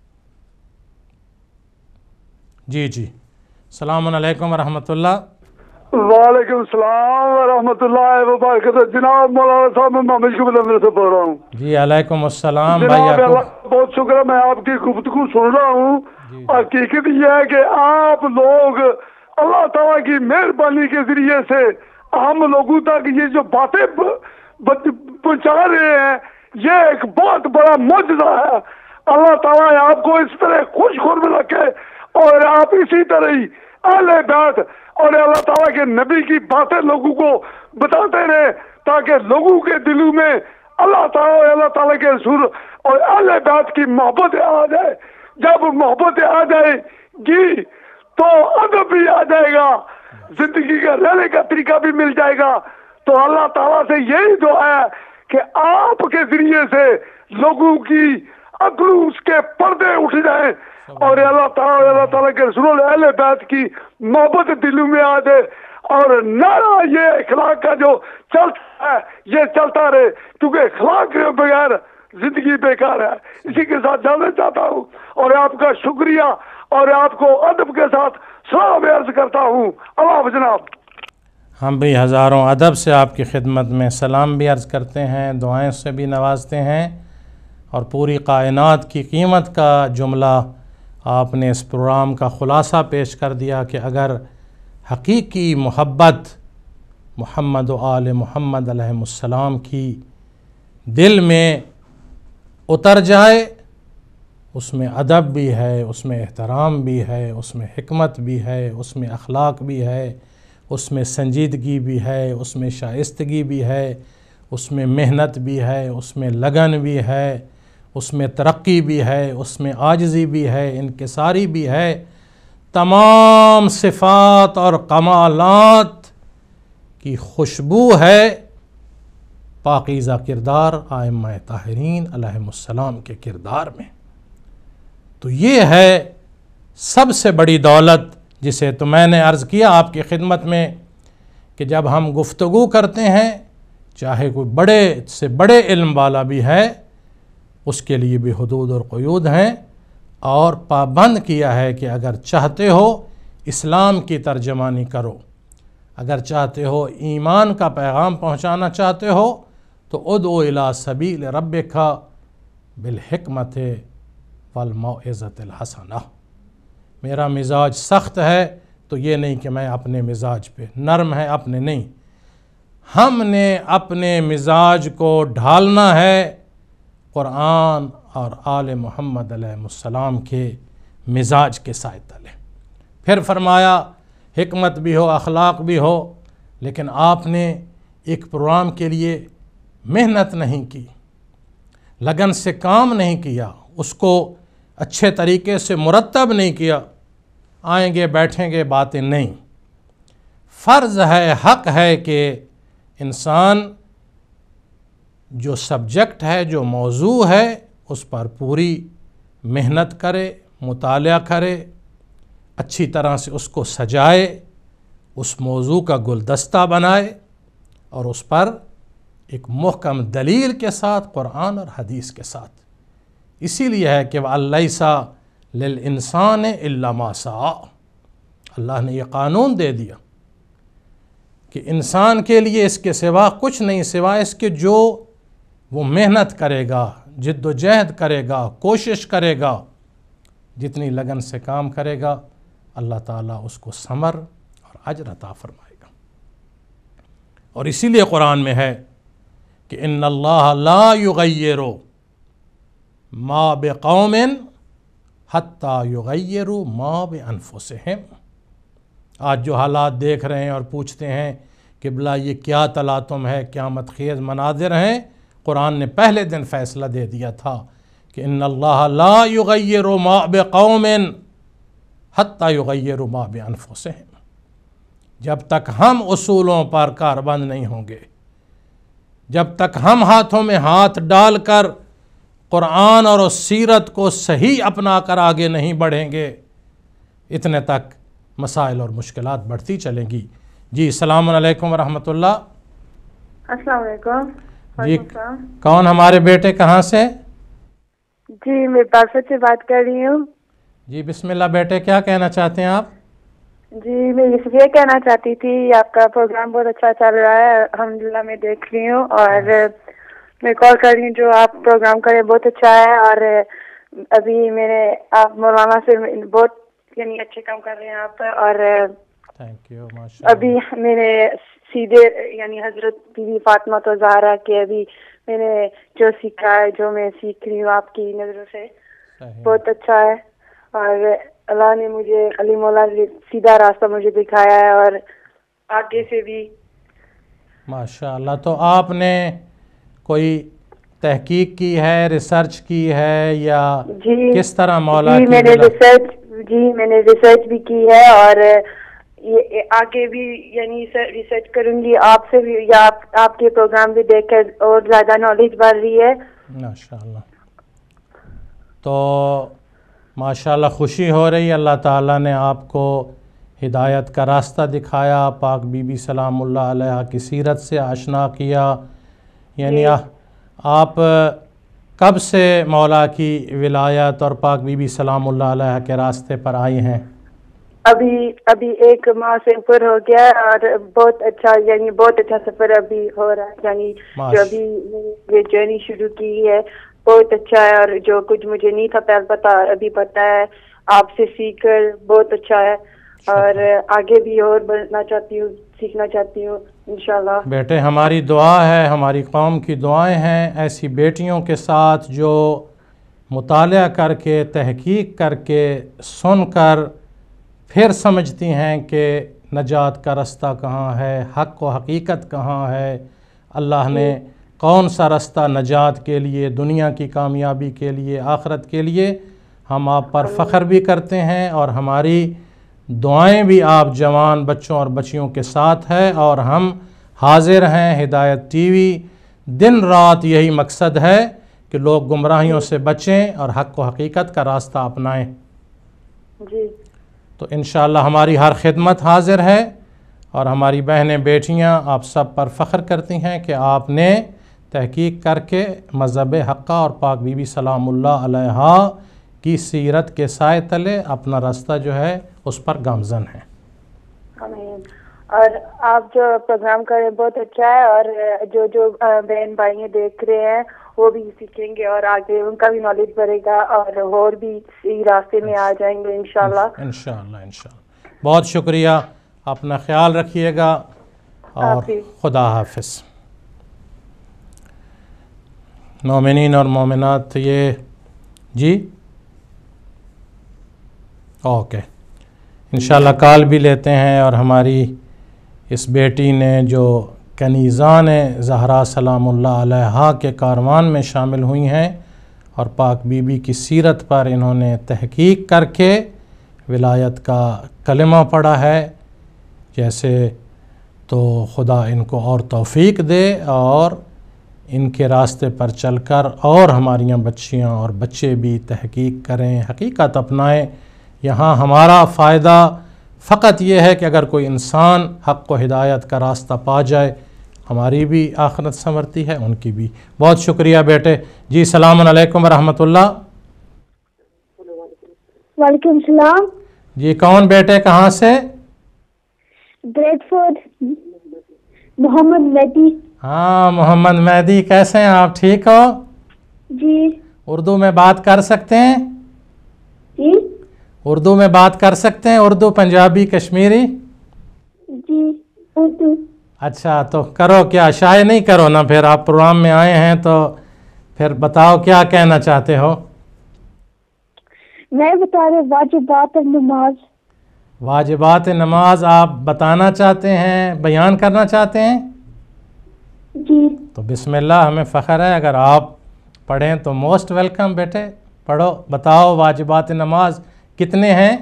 جی السلام علیکم ورحمۃ اللہ۔ وعلیکم السلام ورحمۃ اللہ وبرکاتہ۔ جناب مولانا صاحب، میں محمد شکیل اندر سے بول رہا ہوں۔ جی علیکم السلام بھائی جناب یعقوب۔ اللہ بہت شکر ہے، میں آپ کی گفتگو سن رہا ہوں۔ حقیقت یہ ہے کہ آپ لوگ اللہ تعالیٰ کی مہربانی کے ذریعے سے ہم لوگوں تک یہ جو باتیں پہنچا رہے ہیں، یہ ایک بہت بڑا معجزہ ہے۔ اللہ تعالیٰ آپ کو اس طرح خوش خرم رکھے، اور آپ اسی طرح ہی اہل بیت اور اللہ تعالیٰ کے نبی کی باتیں لوگوں کو بتاتے رہے، تاکہ لوگوں کے دلوں میں اللہ تعالیٰ کے رسول اور اہل بیت کی محبت آ جائے۔ جب محبت آ جائے گی تو ادب بھی آ جائے گا، زندگی کا رہنے کا طریقہ بھی مل جائے گا۔ تو اللہ تعالیٰ سے یہی دعا ہے کہ آپ کے ذریعے سے لوگوں کی عقلوں اس کے پردے اٹھ جائیں، اور اللہ تعالیٰ کے رسول اہل بیت کی محبت دلوں میں آ جائے، اور نعرہ یہ اخلاق کا جو چلتا ہے یہ چلتا رہے، کیونکہ اخلاق کے بغیر زندگی بیکار ہے۔ اسی کے ساتھ جاننا چاہتا ہوں، اور آپ کا شکریہ، اور آپ کو ادب کے ساتھ سلام عرض کرتا ہوں۔ اللہ جناب۔ ہم بھی ہزاروں ادب سے آپ کی خدمت میں سلام بھی عرض کرتے ہیں، دعائیں سے بھی نوازتے ہیں، اور پوری کائنات کی قیمت کا جملہ آپ نے اس پروگرام کا خلاصہ پیش کر دیا کہ اگر حقیقی محبت محمد و آل محمد علیہ السلام کی دل میں اتر جائے، اس میں ادب بھی ہے، اس میں احترام بھی ہے، اس میں حکمت بھی ہے، اس میں اخلاق بھی ہے، اس میں سنجیدگی بھی ہے، اس میں شائستگی بھی ہے، اس میں محنت بھی ہے، اس میں لگن بھی ہے، اس میں ترقی بھی ہے، اس میں عاجزی بھی ہے، انکساری بھی ہے، تمام صفات اور کمالات کی خوشبو ہے پاکیزہ کردار ائمہ طاہرین علیہم السلام کے کردار میں۔ تو یہ ہے سب سے بڑی دولت، جسے تو میں نے عرض کیا آپ کی خدمت میں کہ جب ہم گفتگو کرتے ہیں، چاہے کوئی بڑے سے بڑے علم والا بھی ہے، اس کے لیے بھی حدود اور قیود ہیں، اور پابند کیا ہے کہ اگر چاہتے ہو اسلام کی ترجمانی کرو، اگر چاہتے ہو ایمان کا پیغام پہنچانا چاہتے ہو، تو ادعو الی سبیل ربک بالحکمت والموعظۃ الحسنہ۔ میرا مزاج سخت ہے، تو یہ نہیں کہ میں اپنے مزاج پہ نرم ہے اپنے نہیں، ہم نے اپنے مزاج کو ڈھالنا ہے قرآن اور آل محمد علیہ السلام کے مزاج کے سائے تلے۔ پھر فرمایا حکمت بھی ہو، اخلاق بھی ہو، لیکن آپ نے ایک پروگرام کے لیے محنت نہیں کی، لگن سے کام نہیں کیا، اس کو اچھے طریقے سے مرتب نہیں کیا، آئیں گے بیٹھیں گے باتیں نہیں۔ فرض ہے، حق ہے کہ انسان جو سبجیکٹ ہے، جو موضوع ہے، اس پر پوری محنت کرے، مطالعہ کرے، اچھی طرح سے اس کو سجائے، اس موضوع کا گلدستہ بنائے اور اس پر ایک محکم دلیل کے ساتھ قرآن اور حدیث کے ساتھ۔ اسی لیے ہے کہ وَأَلَّيْسَ لِلْإِنسَانِ إِلَّا مَا سَعَى، اللہ نے یہ قانون دے دیا کہ انسان کے لیے اس کے سوا کچھ نہیں، سوائے اس کے جو وہ محنت کرے گا، جد و جہد کرے گا، کوشش کرے گا، جتنی لگن سے کام کرے گا، اللہ تعالیٰ اس کو ثمر اور اجر عطا فرمائے گا۔ اور اسی لیے قرآن میں ہے کہ ان اللہ لا یغیر ما بقوم حتی یغیروا ما بانفسہم۔ آج جو حالات دیکھ رہے ہیں اور پوچھتے ہیں کہ بلا یہ کیا تلاطم ہے، قیامت خیز مناظر ہیں، قرآن نے پہلے دن فیصلہ دے دیا تھا کہ ان اللہ لا یغیر ما بقوم حتی یغیروا ما بانفسہم۔ جب تک ہم اصولوں پر کاربند نہیں ہوں گے، جب تک ہم ہاتھوں میں ہاتھ ڈال کر قرآن اور سیرت کو صحیح اپنا کر آگے نہیں بڑھیں گے، اتنے تک مسائل اور مشکلات بڑھتی چلیں گی۔ جی السلام علیکم ورحمۃ اللہ۔ السلام علیکم۔ جی کون ہمارے بیٹے کہاں سے؟ جی میں باسط سے بات کر رہی ہوں۔ جی بسم اللہ بیٹے، کیا کہنا چاہتے ہیں آپ؟ جی میں اس لیے کہنا چاہتی تھی، آپ کا پروگرام بہت اچھا چل رہا ہے، الحمدللہ میں دیکھ رہی ہوں، اور میں کال کر رہی ہوں، جو آپ پروگرام کرے بہت اچھا ہے، اور ابھی آپ مولانا سے بہت یعنی اچھے کام کر رہے ہیں آپ، اور تھینک یو، ماشاء اللہ۔ ابھی میں نے سیدھے یعنی حضرت بی بی فاطمہ تو زہرا کے ابھی میں نے جو سیکھا ہے، جو میں سیکھ رہی ہوں آپ کی نظروں سے، بہت اچھا ہے، اور اللہ نے مجھے علی مولا سیدھا راستہ مجھے دکھایا ہے، اور آگے سے بھی ماشاء اللہ۔ تو آپ نے کوئی تحقیق کی ہے، ریسرچ کی ہے، یا کس طرح مولا کی؟ میں نے ریسرچ بھی کی ہے، اور یہ آگے بھی یعنی ریسرچ کروں گی آپ سے بھی، یا آپ کے پروگرام بھی دیکھ کر اور زیادہ نالج بڑھ رہی ہے ماشاء اللہ۔ تو ماشاء اللہ خوشی ہو رہی، اللہ تعالیٰ نے آپ کو ہدایت کا راستہ دکھایا، پاک بی بی سلام اللہ علیہ کی سیرت سے آشنا کیا، یعنی آپ کب سے مولا کی ولایت اور پاک بی بی سلام اللہ علیہ کے راستے پر آئی ہیں؟ ابھی 1 ماہ سے اوپر ہو گیا، اور بہت اچھا یعنی بہت اچھا سفر ابھی ہو رہا ہے، یعنی جو ابھی یہ جرنی شروع کی ہے بہت اچھا ہے، اور جو کچھ مجھے نہیں تھا پہلے پتا ابھی پتا ہے، آپ سے سیکھ کر بہت اچھا ہے، اور آگے بھی اور بڑھنا چاہتی ہوں، سیکھنا چاہتی ہوں انشاءاللہ۔ بیٹے ہماری دعا ہے، ہماری قوم کی دعائیں ہیں ایسی بیٹیوں کے ساتھ جو مطالعہ کر کے، تحقیق کر کے، سن کر پھر سمجھتی ہیں کہ نجات کا رستہ کہاں ہے، حق و حقیقت کہاں ہے، اللہ نے کون سا رستہ نجات کے لیے، دنیا کی کامیابی کے لیے، آخرت کے لیے۔ ہم آپ پر فخر بھی کرتے ہیں، اور ہماری دعائیں بھی آپ جوان بچوں اور بچیوں کے ساتھ ہے، اور ہم حاضر ہیں ہدایت ٹی وی، دن رات یہی مقصد ہے کہ لوگ گمراہیوں سے بچیں اور حق و حقیقت کا راستہ اپنائیں۔ جی تو انشاءاللہ ہماری ہر خدمت حاضر ہے، اور ہماری بہنیں بیٹیاں آپ سب پر فخر کرتی ہیں کہ آپ نے تحقیق کر کے مذہب حقہ اور پاک بی بی سلام اللہ علیہ کی سیرت کے سائے تلے اپنا راستہ جو ہے اس پر گامزن ہے۔ آمین۔ اور آپ جو پروگرام کر رہے ہیں بہت اچھا ہے، اور جو بہن بھائی دیکھ رہے ہیں وہ بھی سیکھیں گے، اور آگے ان کا بھی نالج بڑھے گا، اور بھی صحیح راستے میں آ جائیں گے انشاءاللہ۔ انشاءاللہ انشاءاللہ۔ بہت شکریہ، اپنا خیال رکھیے گا اور خدا حافظ۔ مومنین اور مومنات، یہ جی اوکے انشاءاللہ کال بھی لیتے ہیں۔ اور ہماری اس بیٹی نے جو کنیزان زہرا سلام اللہ علیہا کے کاروان میں شامل ہوئی ہیں اور پاک بی بی کی سیرت پر انہوں نے تحقیق کر کے ولایت کا کلمہ پڑھا ہے، جیسے تو خدا ان کو اور توفیق دے اور ان کے راستے پر چل کر اور ہماریاں بچیاں اور بچے بھی تحقیق کریں، حقیقت اپنائیں۔ یہاں ہمارا فائدہ فقط یہ ہے کہ اگر کوئی انسان حق و ہدایت کا راستہ پا جائے، ہماری بھی آخرت سنورتی ہے، ان کی بھی۔ بہت شکریہ بیٹے جی، السلام علیکم ورحمۃ اللہ۔ وعلیکم السلام جی کون بیٹے، کہاں سے؟ Bradford, Muhammad Mehdi. ہاں محمد مہدی، کیسے ہیں آپ؟ ٹھیک ہو؟ جی۔ اردو میں بات کر سکتے ہیں؟ جی اردو میں بات کر سکتے ہیں؟ اردو، پنجابی، کشمیری؟ جی اردو۔ اچھا تو کرو، کیا شائع نہیں کرو نا، پھر آپ پروگرام میں آئے ہیں تو پھر بتاؤ کیا کہنا چاہتے ہو؟ میں بتا رہے واجبات نماز۔ واجبات نماز آپ بتانا چاہتے ہیں، بیان کرنا چاہتے ہیں؟ جی۔ تو بسم اللہ، ہمیں فخر ہے اگر آپ پڑھیں تو موسٹ ویلکم بیٹے، پڑھو، بتاؤ واجبات نماز کتنے ہیں؟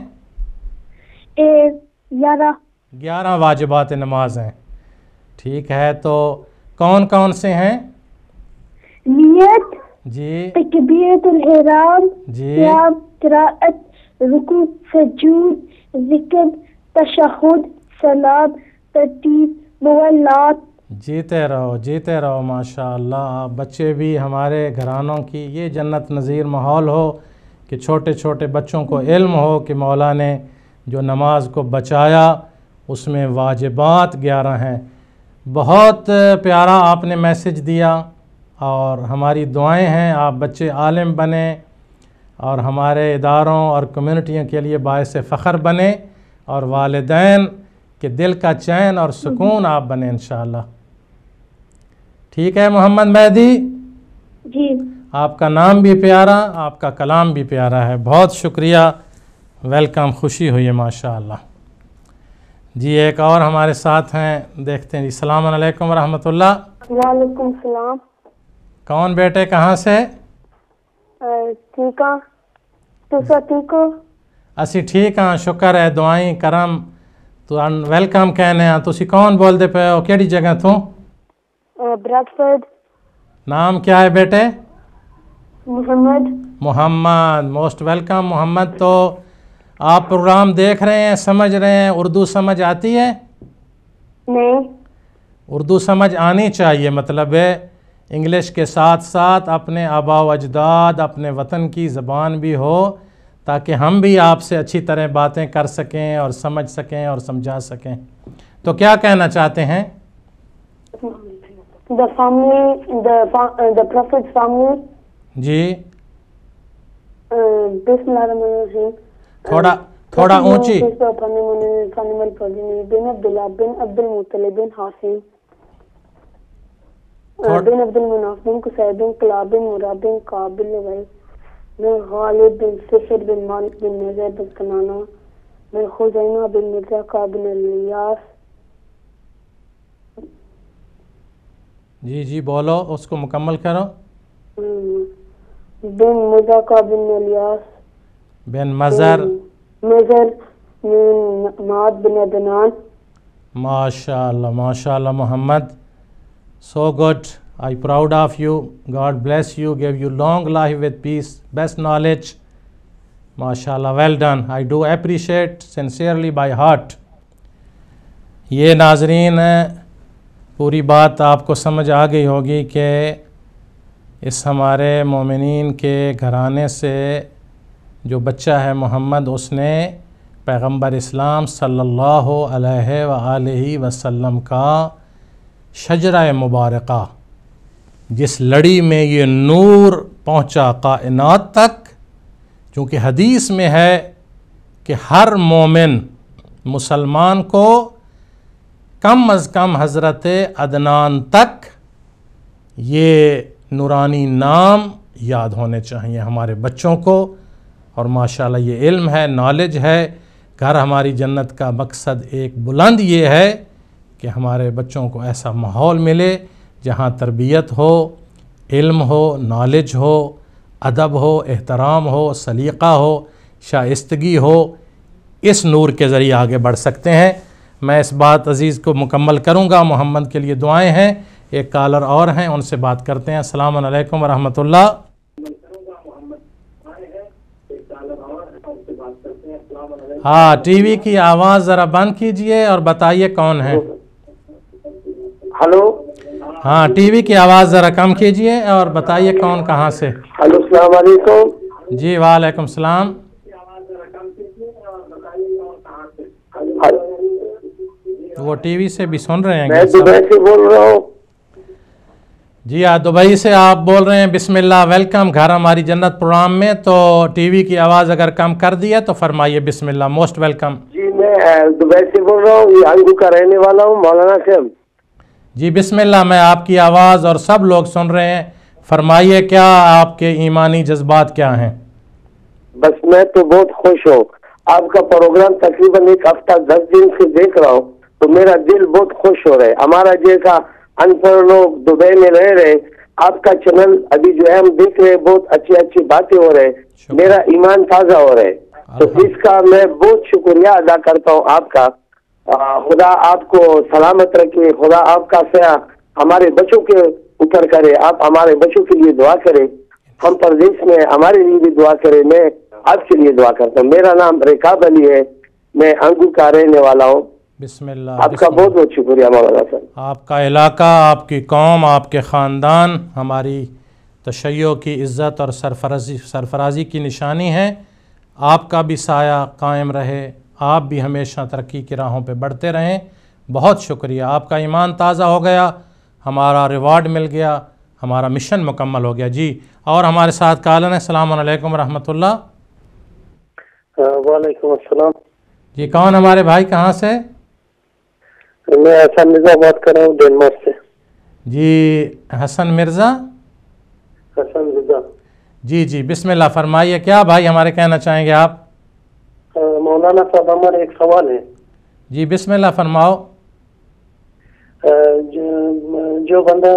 11 واجبات نماز ہیں، ٹھیک ہے۔ تو کون کون سے ہیں؟ نیت، جی تکبیرۃ الحرام، جی، قیام، قراءت، رکوع، سجود، ذکر، تشہد، سلام، ترتیب، موالات۔ جیتے رہو جیتے رہو، ماشاءاللہ۔ آپ بچے بھی ہمارے گھرانوں کی یہ جنت نظیر ماحول ہو کہ چھوٹے چھوٹے بچوں کو علم ہو کہ مولا نے جو نماز کو بچایا اس میں واجبات 11 ہیں۔ بہت پیارا آپ نے میسج دیا اور ہماری دعائیں ہیں آپ بچے عالم بنیں اور ہمارے اداروں اور کمیونٹیوں کے لیے باعث فخر بنیں اور والدین کے دل کا چین اور سکون آپ بنیں انشاءاللہ۔ ٹھیک ہے محمد مہدی؟ جی۔ آپ کا نام بھی پیارا، آپ کا کلام بھی پیارا ہے، بہت شکریہ، ویلکم، خوشی ہوئی ہے ماشاءاللہ۔ جی ایک اور ہمارے ساتھ ہیں، دیکھتے ہیں جی۔ السلام علیکم ورحمۃ اللہ۔ وعلیکم السلام۔ کون بیٹے، کہاں سے؟ ٹھیک ہاں، تسا ٹھیک ہو؟ اسی ٹھیک ہاں، شکر ہے، دعائیں کرم تو ویلکم کہنے ہیں۔ تسی کون بول دے پے ہو، کیڑی جگہ تو؟ بریڈفورڈ۔ نام کیا ہے بیٹے؟ محمد۔ Muhammad, most welcome Muhammad. تو آپ پروگرام دیکھ رہے ہیں، سمجھ رہے ہیں، اردو سمجھ آتی ہے؟ نہیں۔ اردو سمجھ آنی چاہیے، مطلب ہے انگلش کے ساتھ ساتھ اپنے آبا و اجداد، اپنے وطن کی زبان بھی ہو تاکہ ہم بھی آپ سے اچھی طرح باتیں کر سکیں اور سمجھ سکیں اور سمجھا سکیں۔ تو کیا کہنا چاہتے ہیں؟ The family, the Prophet's family. جی بسم اللہ الرحمن الرحیم۔ تھوڑا اونچی۔ بن عبداللہ بن عبد المطلب بن ہاشم بن عبد المناف بن قصی بن کلاب بن مراد بن کعب بن لؤی بن غالب بن فہر بن مالک بن نضر بن کنانہ بن خزیمہ بن مرزا کعب بن الیاس۔ جی جی بولو، اس کو مکمل کرو۔ بن مرزا کعب بن الیاس بن مظہر بن معاد بن عدنان۔ ماشاءاللہ ماشاءاللہ محمد، so good, I proud of you, God bless you, give you long life with peace, best knowledge, ماشاءاللہ، well done, I do appreciate sincerely by heart۔ یہ ناظرین پوری بات آپ کو سمجھ آ گئی ہوگی کہ اس ہمارے مومنین کے گھرانے سے جو بچہ ہے محمد، اس نے پیغمبر اسلام صلی اللہ علیہ وآلہ وسلم کا شجرہ مبارکہ، جس لڑی میں یہ نور پہنچا کائنات تک، چونکہ حدیث میں ہے کہ ہر مومن مسلمان کو کم از کم حضرت عدنان تک یہ نورانی نام یاد ہونے چاہیے ہمارے بچوں کو. اور ماشاءاللہ یہ علم ہے، نالج ہے. گھر ہماری جنت کا مقصد ایک بلند یہ ہے کہ ہمارے بچوں کو ایسا ماحول ملے جہاں تربیت ہو، علم ہو، نالج ہو، ادب ہو، احترام ہو، سلیقہ ہو، شائستگی ہو. اس نور کے ذریعے آگے بڑھ سکتے ہیں. میں اس بات عزیز کو مکمل کروں گا. محمد کے لیے دعائیں ہیں. ایک کالر اور ہیں، ان سے بات کرتے ہیں. السلام علیکم ورحمۃ اللہ. ہاں، ٹی وی کی آواز ذرا بند کیجئے اور بتائیے کون ہے. ہلو. ہاں، ٹی وی کی آواز ذرا کم کیجئے اور بتائیے کون کہاں سے. ہلو، السلام علیکم. جی وعلیکم السلام. وہ ٹی وی سے بھی سن رہے ہیں؟ میں دبئی سے بول رہا ہوں. جی ہاں، دبئی سے آپ بول رہے ہیں. بسم اللہ، ویلکم گھر ہماری جنت پروگرام میں. تو ٹی وی کی آواز اگر کم کر دی ہے تو فرمائیے. بسم اللہ، موسٹ ویلکم. جی میں دبئی سے بول رہا ہوں، یہ انگو کا رہنے والا ہوں، مولانا صاحب. جی بسم اللہ، میں آپ کی آواز اور سب لوگ سن رہے ہیں. فرمائیے کیا آپ کے ایمانی جذبات کیا ہیں؟ بس میں تو بہت خوش ہوں. آپ کا پروگرام تقریباً ایک ہفتہ 10 دن سے دیکھ رہا ہوں تو میرا دل بہت خوش ہو رہا ہے. ہمارا جیسا ان پڑھ لوگ دبئی میں رہ رہے، آپ کا چینل ابھی جو ہے ہم دیکھ رہے، بہت اچھی اچھی باتیں ہو رہے، میرا ایمان تازہ ہو رہا ہے. تو اس کا میں بہت شکریہ ادا کرتا ہوں آپ کا. خدا آپ کو سلامت رکھے، خدا آپ کا سایہ ہمارے بچوں کے اوپر کرے. آپ ہمارے بچوں کے لیے دعا کرے، ہم پردیش میں ہمارے لیے بھی دعا کرے. میں آپ کے لیے دعا کرتا ہوں. میرا نام ریکاب علی ہے، میں انگو کا رہنے والا ہوں. بسم اللہ. آپ کا بہت بہت شکریہ مولانا صاحب. آپ کا علاقہ، آپ کی قوم، آپ کے خاندان ہماری تشیع کی عزت اور سرفرازی کی نشانی ہے. آپ کا بھی سایہ قائم رہے، آپ بھی ہمیشہ ترقی کی راہوں پہ بڑھتے رہیں. بہت شکریہ. آپ کا ایمان تازہ ہو گیا، ہمارا ریوارڈ مل گیا، ہمارا مشن مکمل ہو گیا. جی اور ہمارے ساتھ کالر ہیں. السلام علیکم ورحمۃ اللہ. وعلیکم السلام. جی کون ہمارے بھائی، کہاں سے؟ میں حسن مرزا بات کر رہا ہوں ڈینمارک سے. جی حسن مرزا. حسن مرزا. جی جی بسم اللہ، فرمائیے کیا بھائی ہمارے کہنا چاہیں گے آپ؟ مولانا صاحب ہمارا ایک سوال ہے. جی بسم اللہ فرماؤ. جو بندہ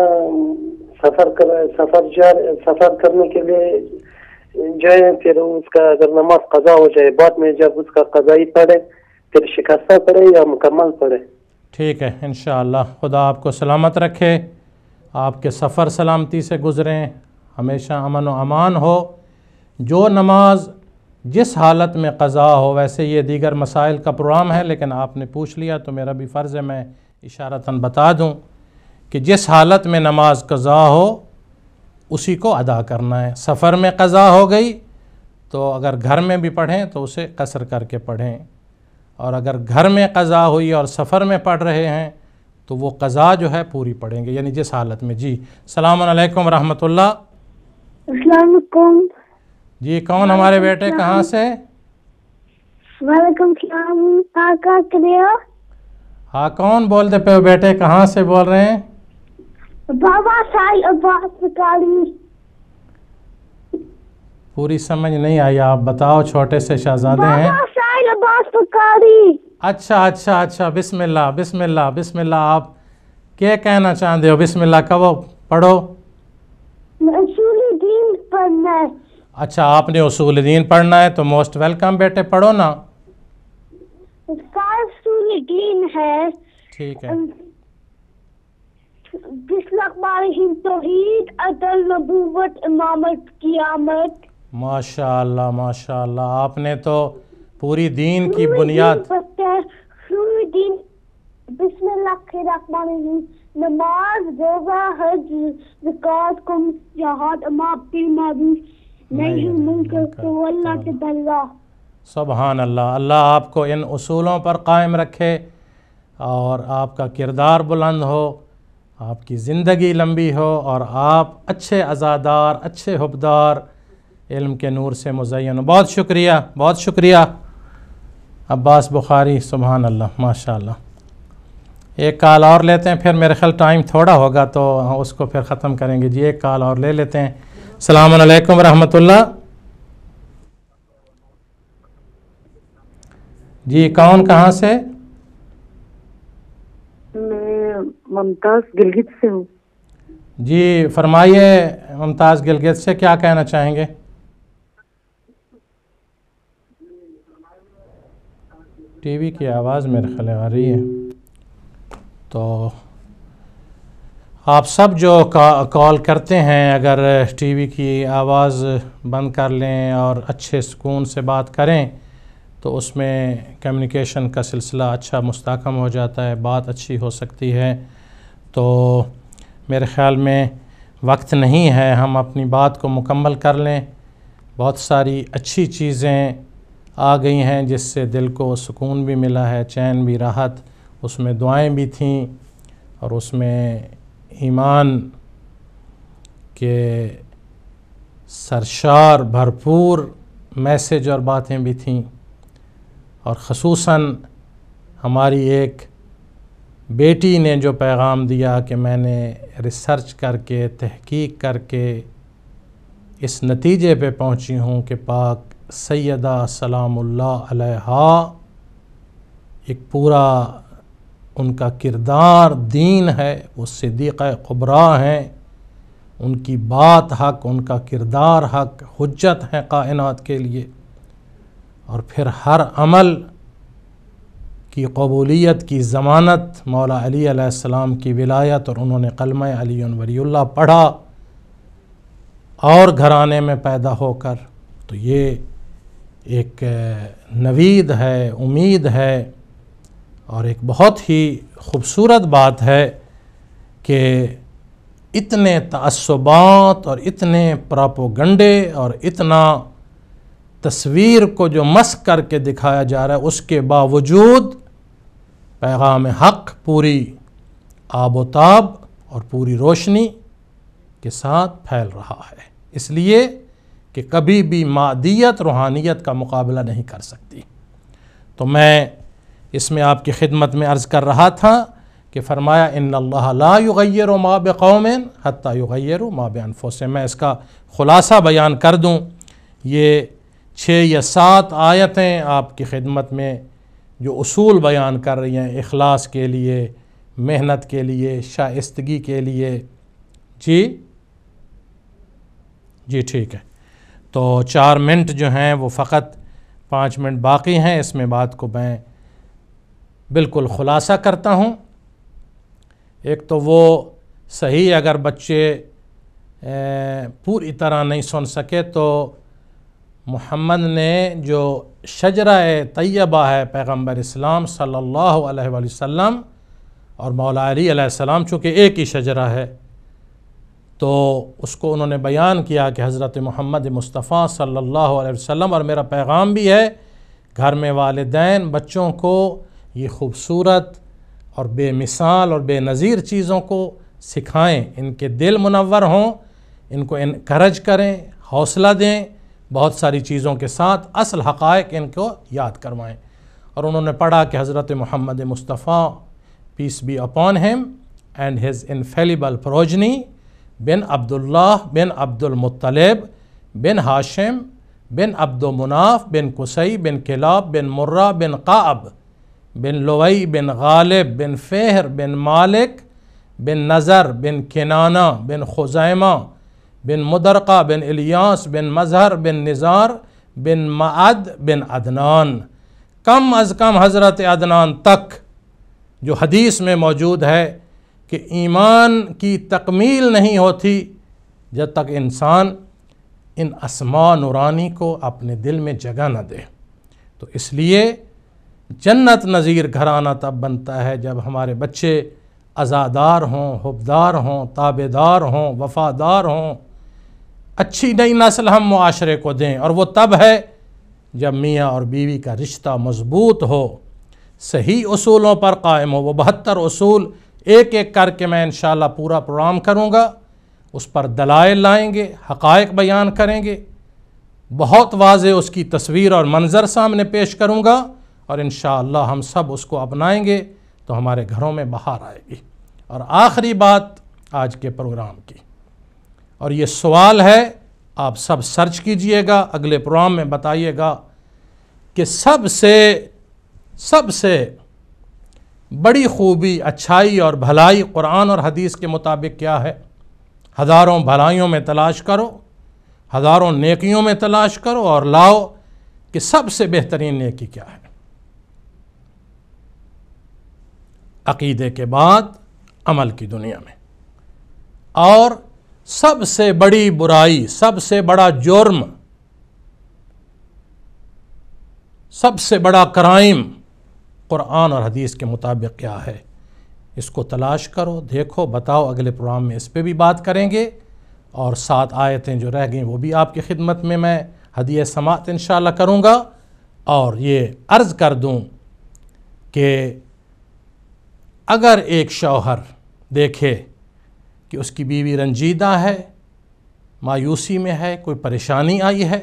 سفر کرنے کے لیے جائے، پھر اس کا اگر نماز قضا ہو جائے، بعد میں جب اس کا قضائی پڑھے پھر شکستہ پڑھے یا مکمل پڑھے؟ ٹھیک ہے انشاءاللہ. خدا آپ کو سلامت رکھے، آپ کے سفر سلامتی سے گزریں، ہمیشہ امن و امان ہو. جو نماز جس حالت میں قضا ہو، ویسے یہ دیگر مسائل کا پروگرام ہے لیکن آپ نے پوچھ لیا تو میرا بھی فرض ہے میں اشارتاً بتا دوں کہ جس حالت میں نماز قضا ہو اسی کو ادا کرنا ہے. سفر میں قضا ہو گئی تو اگر گھر میں بھی پڑھیں تو اسے قصر کر کے پڑھیں، اور اگر گھر میں قضا ہوئی اور سفر میں پڑھ رہے ہیں تو وہ قضا جو ہے پوری پڑھیں گے، یعنی جس حالت میں. جی السلام علیکم ورحمۃ اللہ. السلام علیکم. جی کون ہمارے بیٹے، کہاں سے؟ وعلیکم السلام. کیا کر رہے ہو؟ ہاں کون بولتے پہ بیٹے، کہاں سے بول رہے ہیں؟ بابا سائل عباس بکاری. پوری سمجھ نہیں آئی، آپ بتاؤ. چھوٹے سے شہزادے ہیں؟ بابا سائل عباس بکاری. اچھا اچھا اچھا. بسم اللہ بسم اللہ بسم اللہ. آپ کیا کہنا چاہتے ہو؟ بسم اللہ کہو، پڑھو. اصول دین پڑھنا ہے. اچھا آپ نے اصول دین پڑھنا ہے تو موسٹ ویلکم بیٹے، پڑھو نا. اس کا اصول دین ہے. ٹھیک ہے. بسم اللہ توحید، عدل، نبوت، امامت، قیامت. ماشاء اللہ ماشاء اللہ. آپ نے تو پوری دین کی بنیاد. دین. بسم اللہ الرحمن الرحیم. نماز، روزہ، حج، زکوٰۃ، قوم، جہاد، امامت، معروف نہیں منکر تو اللہ سے بلّہ. سبحان اللہ. اللہ آپ کو ان اصولوں پر قائم رکھے اور آپ کا کردار بلند ہو، آپ کی زندگی لمبی ہو اور آپ اچھے عزادار، اچھے حبدار، علم کے نور سے مزین ہو. بہت شکریہ بہت شکریہ. عباس بخاری، سبحان اللہ، ماشاءاللہ۔ ایک کال اور لیتے ہیں، پھر میرے خیال ٹائم تھوڑا ہوگا تو اس کو پھر ختم کریں گے۔ جی ایک کال اور لے لیتے ہیں۔ السلام علیکم ورحمۃ اللہ۔ جی کون کہاں سے؟ میں ممتاز گلگت سے ہوں۔ جی فرمائیے ممتاز گلگت سے، کیا کہنا چاہیں گے؟ ٹی وی کی آواز میرے خیال آ رہی ہے، تو آپ سب جو کال کرتے ہیں اگر ٹی وی کی آواز بند کر لیں اور اچھے سکون سے بات کریں تو اس میں کمیونیکیشن کا سلسلہ اچھا مستحکم ہو جاتا ہے، بات اچھی ہو سکتی ہے۔ تو میرے خیال میں وقت نہیں ہے، ہم اپنی بات کو مکمل کر لیں۔ بہت ساری اچھی چیزیں آ گئی ہیں جس سے دل کو سکون بھی ملا ہے، چین بھی، راحت، اس میں دعائیں بھی تھیں اور اس میں ایمان کے سرشار بھرپور میسج اور باتیں بھی تھیں، اور خصوصاً ہماری ایک بیٹی نے جو پیغام دیا کہ میں نے ریسرچ کر کے، تحقیق کر کے اس نتیجے پہ پہنچی ہوں کہ پاک سیدہ سلام اللہ علیہا ایک پورا ان کا کردار دین ہے، وہ صدیقہ کبریٰ ہیں، ان کی بات حق، ان کا کردار حق، حجت ہے کائنات کے لیے، اور پھر ہر عمل کی قبولیت کی ضمانت مولا علی علیہ السلام کی ولایت، اور انہوں نے کلمہ علی ولی اللہ پڑھا اور گھرانے میں پیدا ہو کر، تو یہ ایک نوید ہے، امید ہے، اور ایک بہت ہی خوبصورت بات ہے کہ اتنے تعصبات اور اتنے پراپوگنڈے اور اتنا تصویر کو جو مسخ کر کے دکھایا جا رہا ہے، اس کے باوجود پیغام حق پوری آب و تاب اور پوری روشنی کے ساتھ پھیل رہا ہے، اس لیے کہ کبھی بھی مادیت روحانیت کا مقابلہ نہیں کر سکتی۔ تو میں اس میں آپ کی خدمت میں عرض کر رہا تھا کہ فرمایا ان اللہ لا یغیر ما بقوم حتی یغیروا ما بانفسہم۔ میں اس کا خلاصہ بیان کر دوں، یہ 6 یا 7 آیتیں آپ کی خدمت میں جو اصول بیان کر رہی ہیں اخلاص کے لیے، محنت کے لیے، شائستگی کے لیے۔ جی ٹھیک ہے، تو 4 منٹ جو ہیں وہ فقط 5 منٹ باقی ہیں، اس میں بات کو میں بالکل خلاصہ کرتا ہوں۔ ایک تو وہ صحیح اگر بچے پوری طرح نہیں سن سکے تو محمد نے جو شجرہ طیبہ ہے پیغمبر اسلام صلی اللہ علیہ وآلہ وسلم اور مولا علی علیہ السلام، چونکہ ایک ہی شجرہ ہے، تو اس کو انہوں نے بیان کیا کہ حضرت محمد مصطفیٰ صلی اللہ علیہ وسلم، اور میرا پیغام بھی ہے گھر میں والدین بچوں کو یہ خوبصورت اور بے مثال اور بے نظیر چیزوں کو سکھائیں، ان کے دل منور ہوں، ان کو انکرج کریں، حوصلہ دیں، بہت ساری چیزوں کے ساتھ اصل حقائق ان کو یاد کروائیں۔ اور انہوں نے پڑھا کہ حضرت Muhammad Mustafa peace be upon him and his infallible progeny بن عبداللہ بن عبد المطلب بن ہاشم بن عبد مناف بن قصی بن کلاب بن مرہ بن قعب بن لوئی بن غالب بن فہر بن مالک بن نظر بن کنانہ بن خزیمہ بن مدرقہ بن الیاس بن مظہر بن نزار بن معد بن عدنان۔ کم از کم حضرت عدنان تک جو حدیث میں موجود ہے کہ ایمان کی تکمیل نہیں ہوتی جب تک انسان ان اسماء نورانی کو اپنے دل میں جگہ نہ دے۔ تو اس لیے جنت نظیر گھرانہ تب بنتا ہے جب ہمارے بچے عزادار ہوں، حبدار ہوں، تابعدار ہوں، وفادار ہوں، اچھی نئی نسل ہم معاشرے کو دیں، اور وہ تب ہے جب میاں اور بیوی کا رشتہ مضبوط ہو، صحیح اصولوں پر قائم ہو۔ وہ 72 اصول ایک ایک کر کے میں انشاءاللہ پورا پروگرام کروں گا، اس پر دلائل لائیں گے، حقائق بیان کریں گے، بہت واضح اس کی تصویر اور منظر سامنے پیش کروں گا، اور انشاءاللہ ہم سب اس کو اپنائیں گے تو ہمارے گھروں میں بہار آئے گی۔ اور آخری بات آج کے پروگرام کی، اور یہ سوال ہے، آپ سب سرچ کیجئے گا، اگلے پروگرام میں بتائیے گا کہ سب سے بڑی خوبی، اچھائی اور بھلائی قرآن اور حدیث کے مطابق کیا ہے؟ ہزاروں بھلائیوں میں تلاش کرو، ہزاروں نیکیوں میں تلاش کرو اور لاؤ کہ سب سے بہترین نیکی کیا ہے۔ عقیدے کے بعد عمل کی دنیا میں، اور سب سے بڑی برائی، سب سے بڑا جرم، سب سے بڑا کرائم قرآن اور حدیث کے مطابق کیا ہے؟ اس کو تلاش کرو، دیکھو، بتاؤ۔ اگلے پروگرام میں اس پہ بھی بات کریں گے، اور 7 آیتیں جو رہ گئیں وہ بھی آپ کی خدمت میں ہدیہ سماعت انشاءاللہ کروں گا۔ اور یہ عرض کر دوں کہ اگر ایک شوہر دیکھے کہ اس کی بیوی رنجیدہ ہے، مایوسی میں ہے، کوئی پریشانی آئی ہے،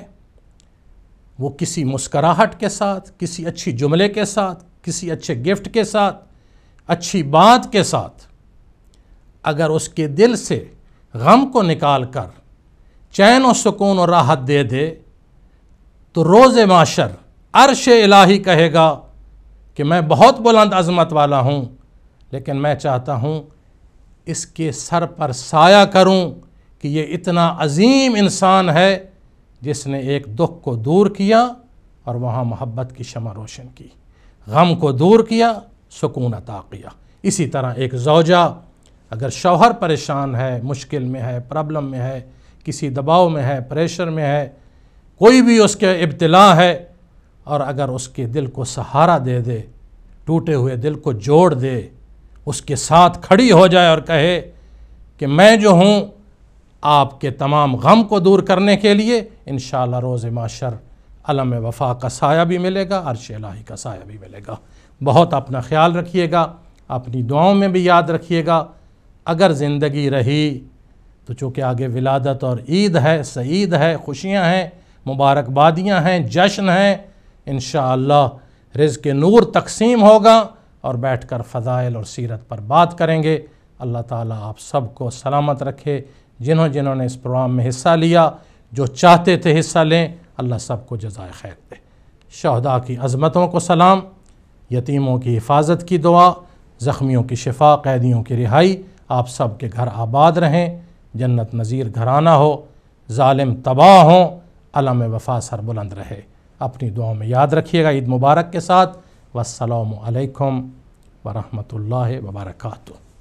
وہ کسی مسکراہٹ کے ساتھ، کسی اچھی جملے کے ساتھ، کسی اچھے گفٹ کے ساتھ، اچھی بات کے ساتھ اگر اس کے دل سے غم کو نکال کر چین و سکون و راحت دے دے تو روز محشر عرش الہی کہے گا کہ میں بہت بلند عظمت والا ہوں، لیکن میں چاہتا ہوں اس کے سر پر سایہ کروں کہ یہ اتنا عظیم انسان ہے جس نے ایک دکھ کو دور کیا اور وہاں محبت کی شمع روشن کی، غم کو دور کیا، سکون عطا کیا۔ اسی طرح ایک زوجہ اگر شوہر پریشان ہے، مشکل میں ہے، پرابلم میں ہے، کسی دباؤ میں ہے، پریشر میں ہے، کوئی بھی اس کے ابتلا ہے، اور اگر اس کے دل کو سہارا دے دے، ٹوٹے ہوئے دل کو جوڑ دے، اس کے ساتھ کھڑی ہو جائے اور کہے کہ میں جو ہوں آپ کے تمام غم کو دور کرنے کے لیے، انشاءاللہ روز محشر علم وفا کا سایہ بھی ملے گا، عرش الہی کا سایہ بھی ملے گا۔ بہت اپنا خیال رکھیے گا، اپنی دعاؤں میں بھی یاد رکھیے گا۔ اگر زندگی رہی تو چونکہ آگے ولادت اور عید ہے، سعید ہے، خوشیاں ہیں، مبارکبادیاں ہیں، جشن ہیں، انشاءاللہ رزق نور تقسیم ہوگا اور بیٹھ کر فضائل اور سیرت پر بات کریں گے۔ اللہ تعالیٰ آپ سب کو سلامت رکھے۔ جنہوں نے اس پروگرام میں حصہ لیا، جو چاہتے تھے حصہ لیں، اللہ سب کو جزائے خیر دے۔ شہداء کی عظمتوں کو سلام، یتیموں کی حفاظت کی دعا، زخمیوں کی شفا، قیدیوں کی رہائی۔ آپ سب کے گھر آباد رہیں، جنت نظیر گھرانہ ہو، ظالم تباہ ہوں، علم وفا سر بلند رہے۔ اپنی دعاؤں میں یاد رکھیے گا۔ عید مبارک کے ساتھ، والسلام علیکم ورحمۃ اللہ وبرکاتہ۔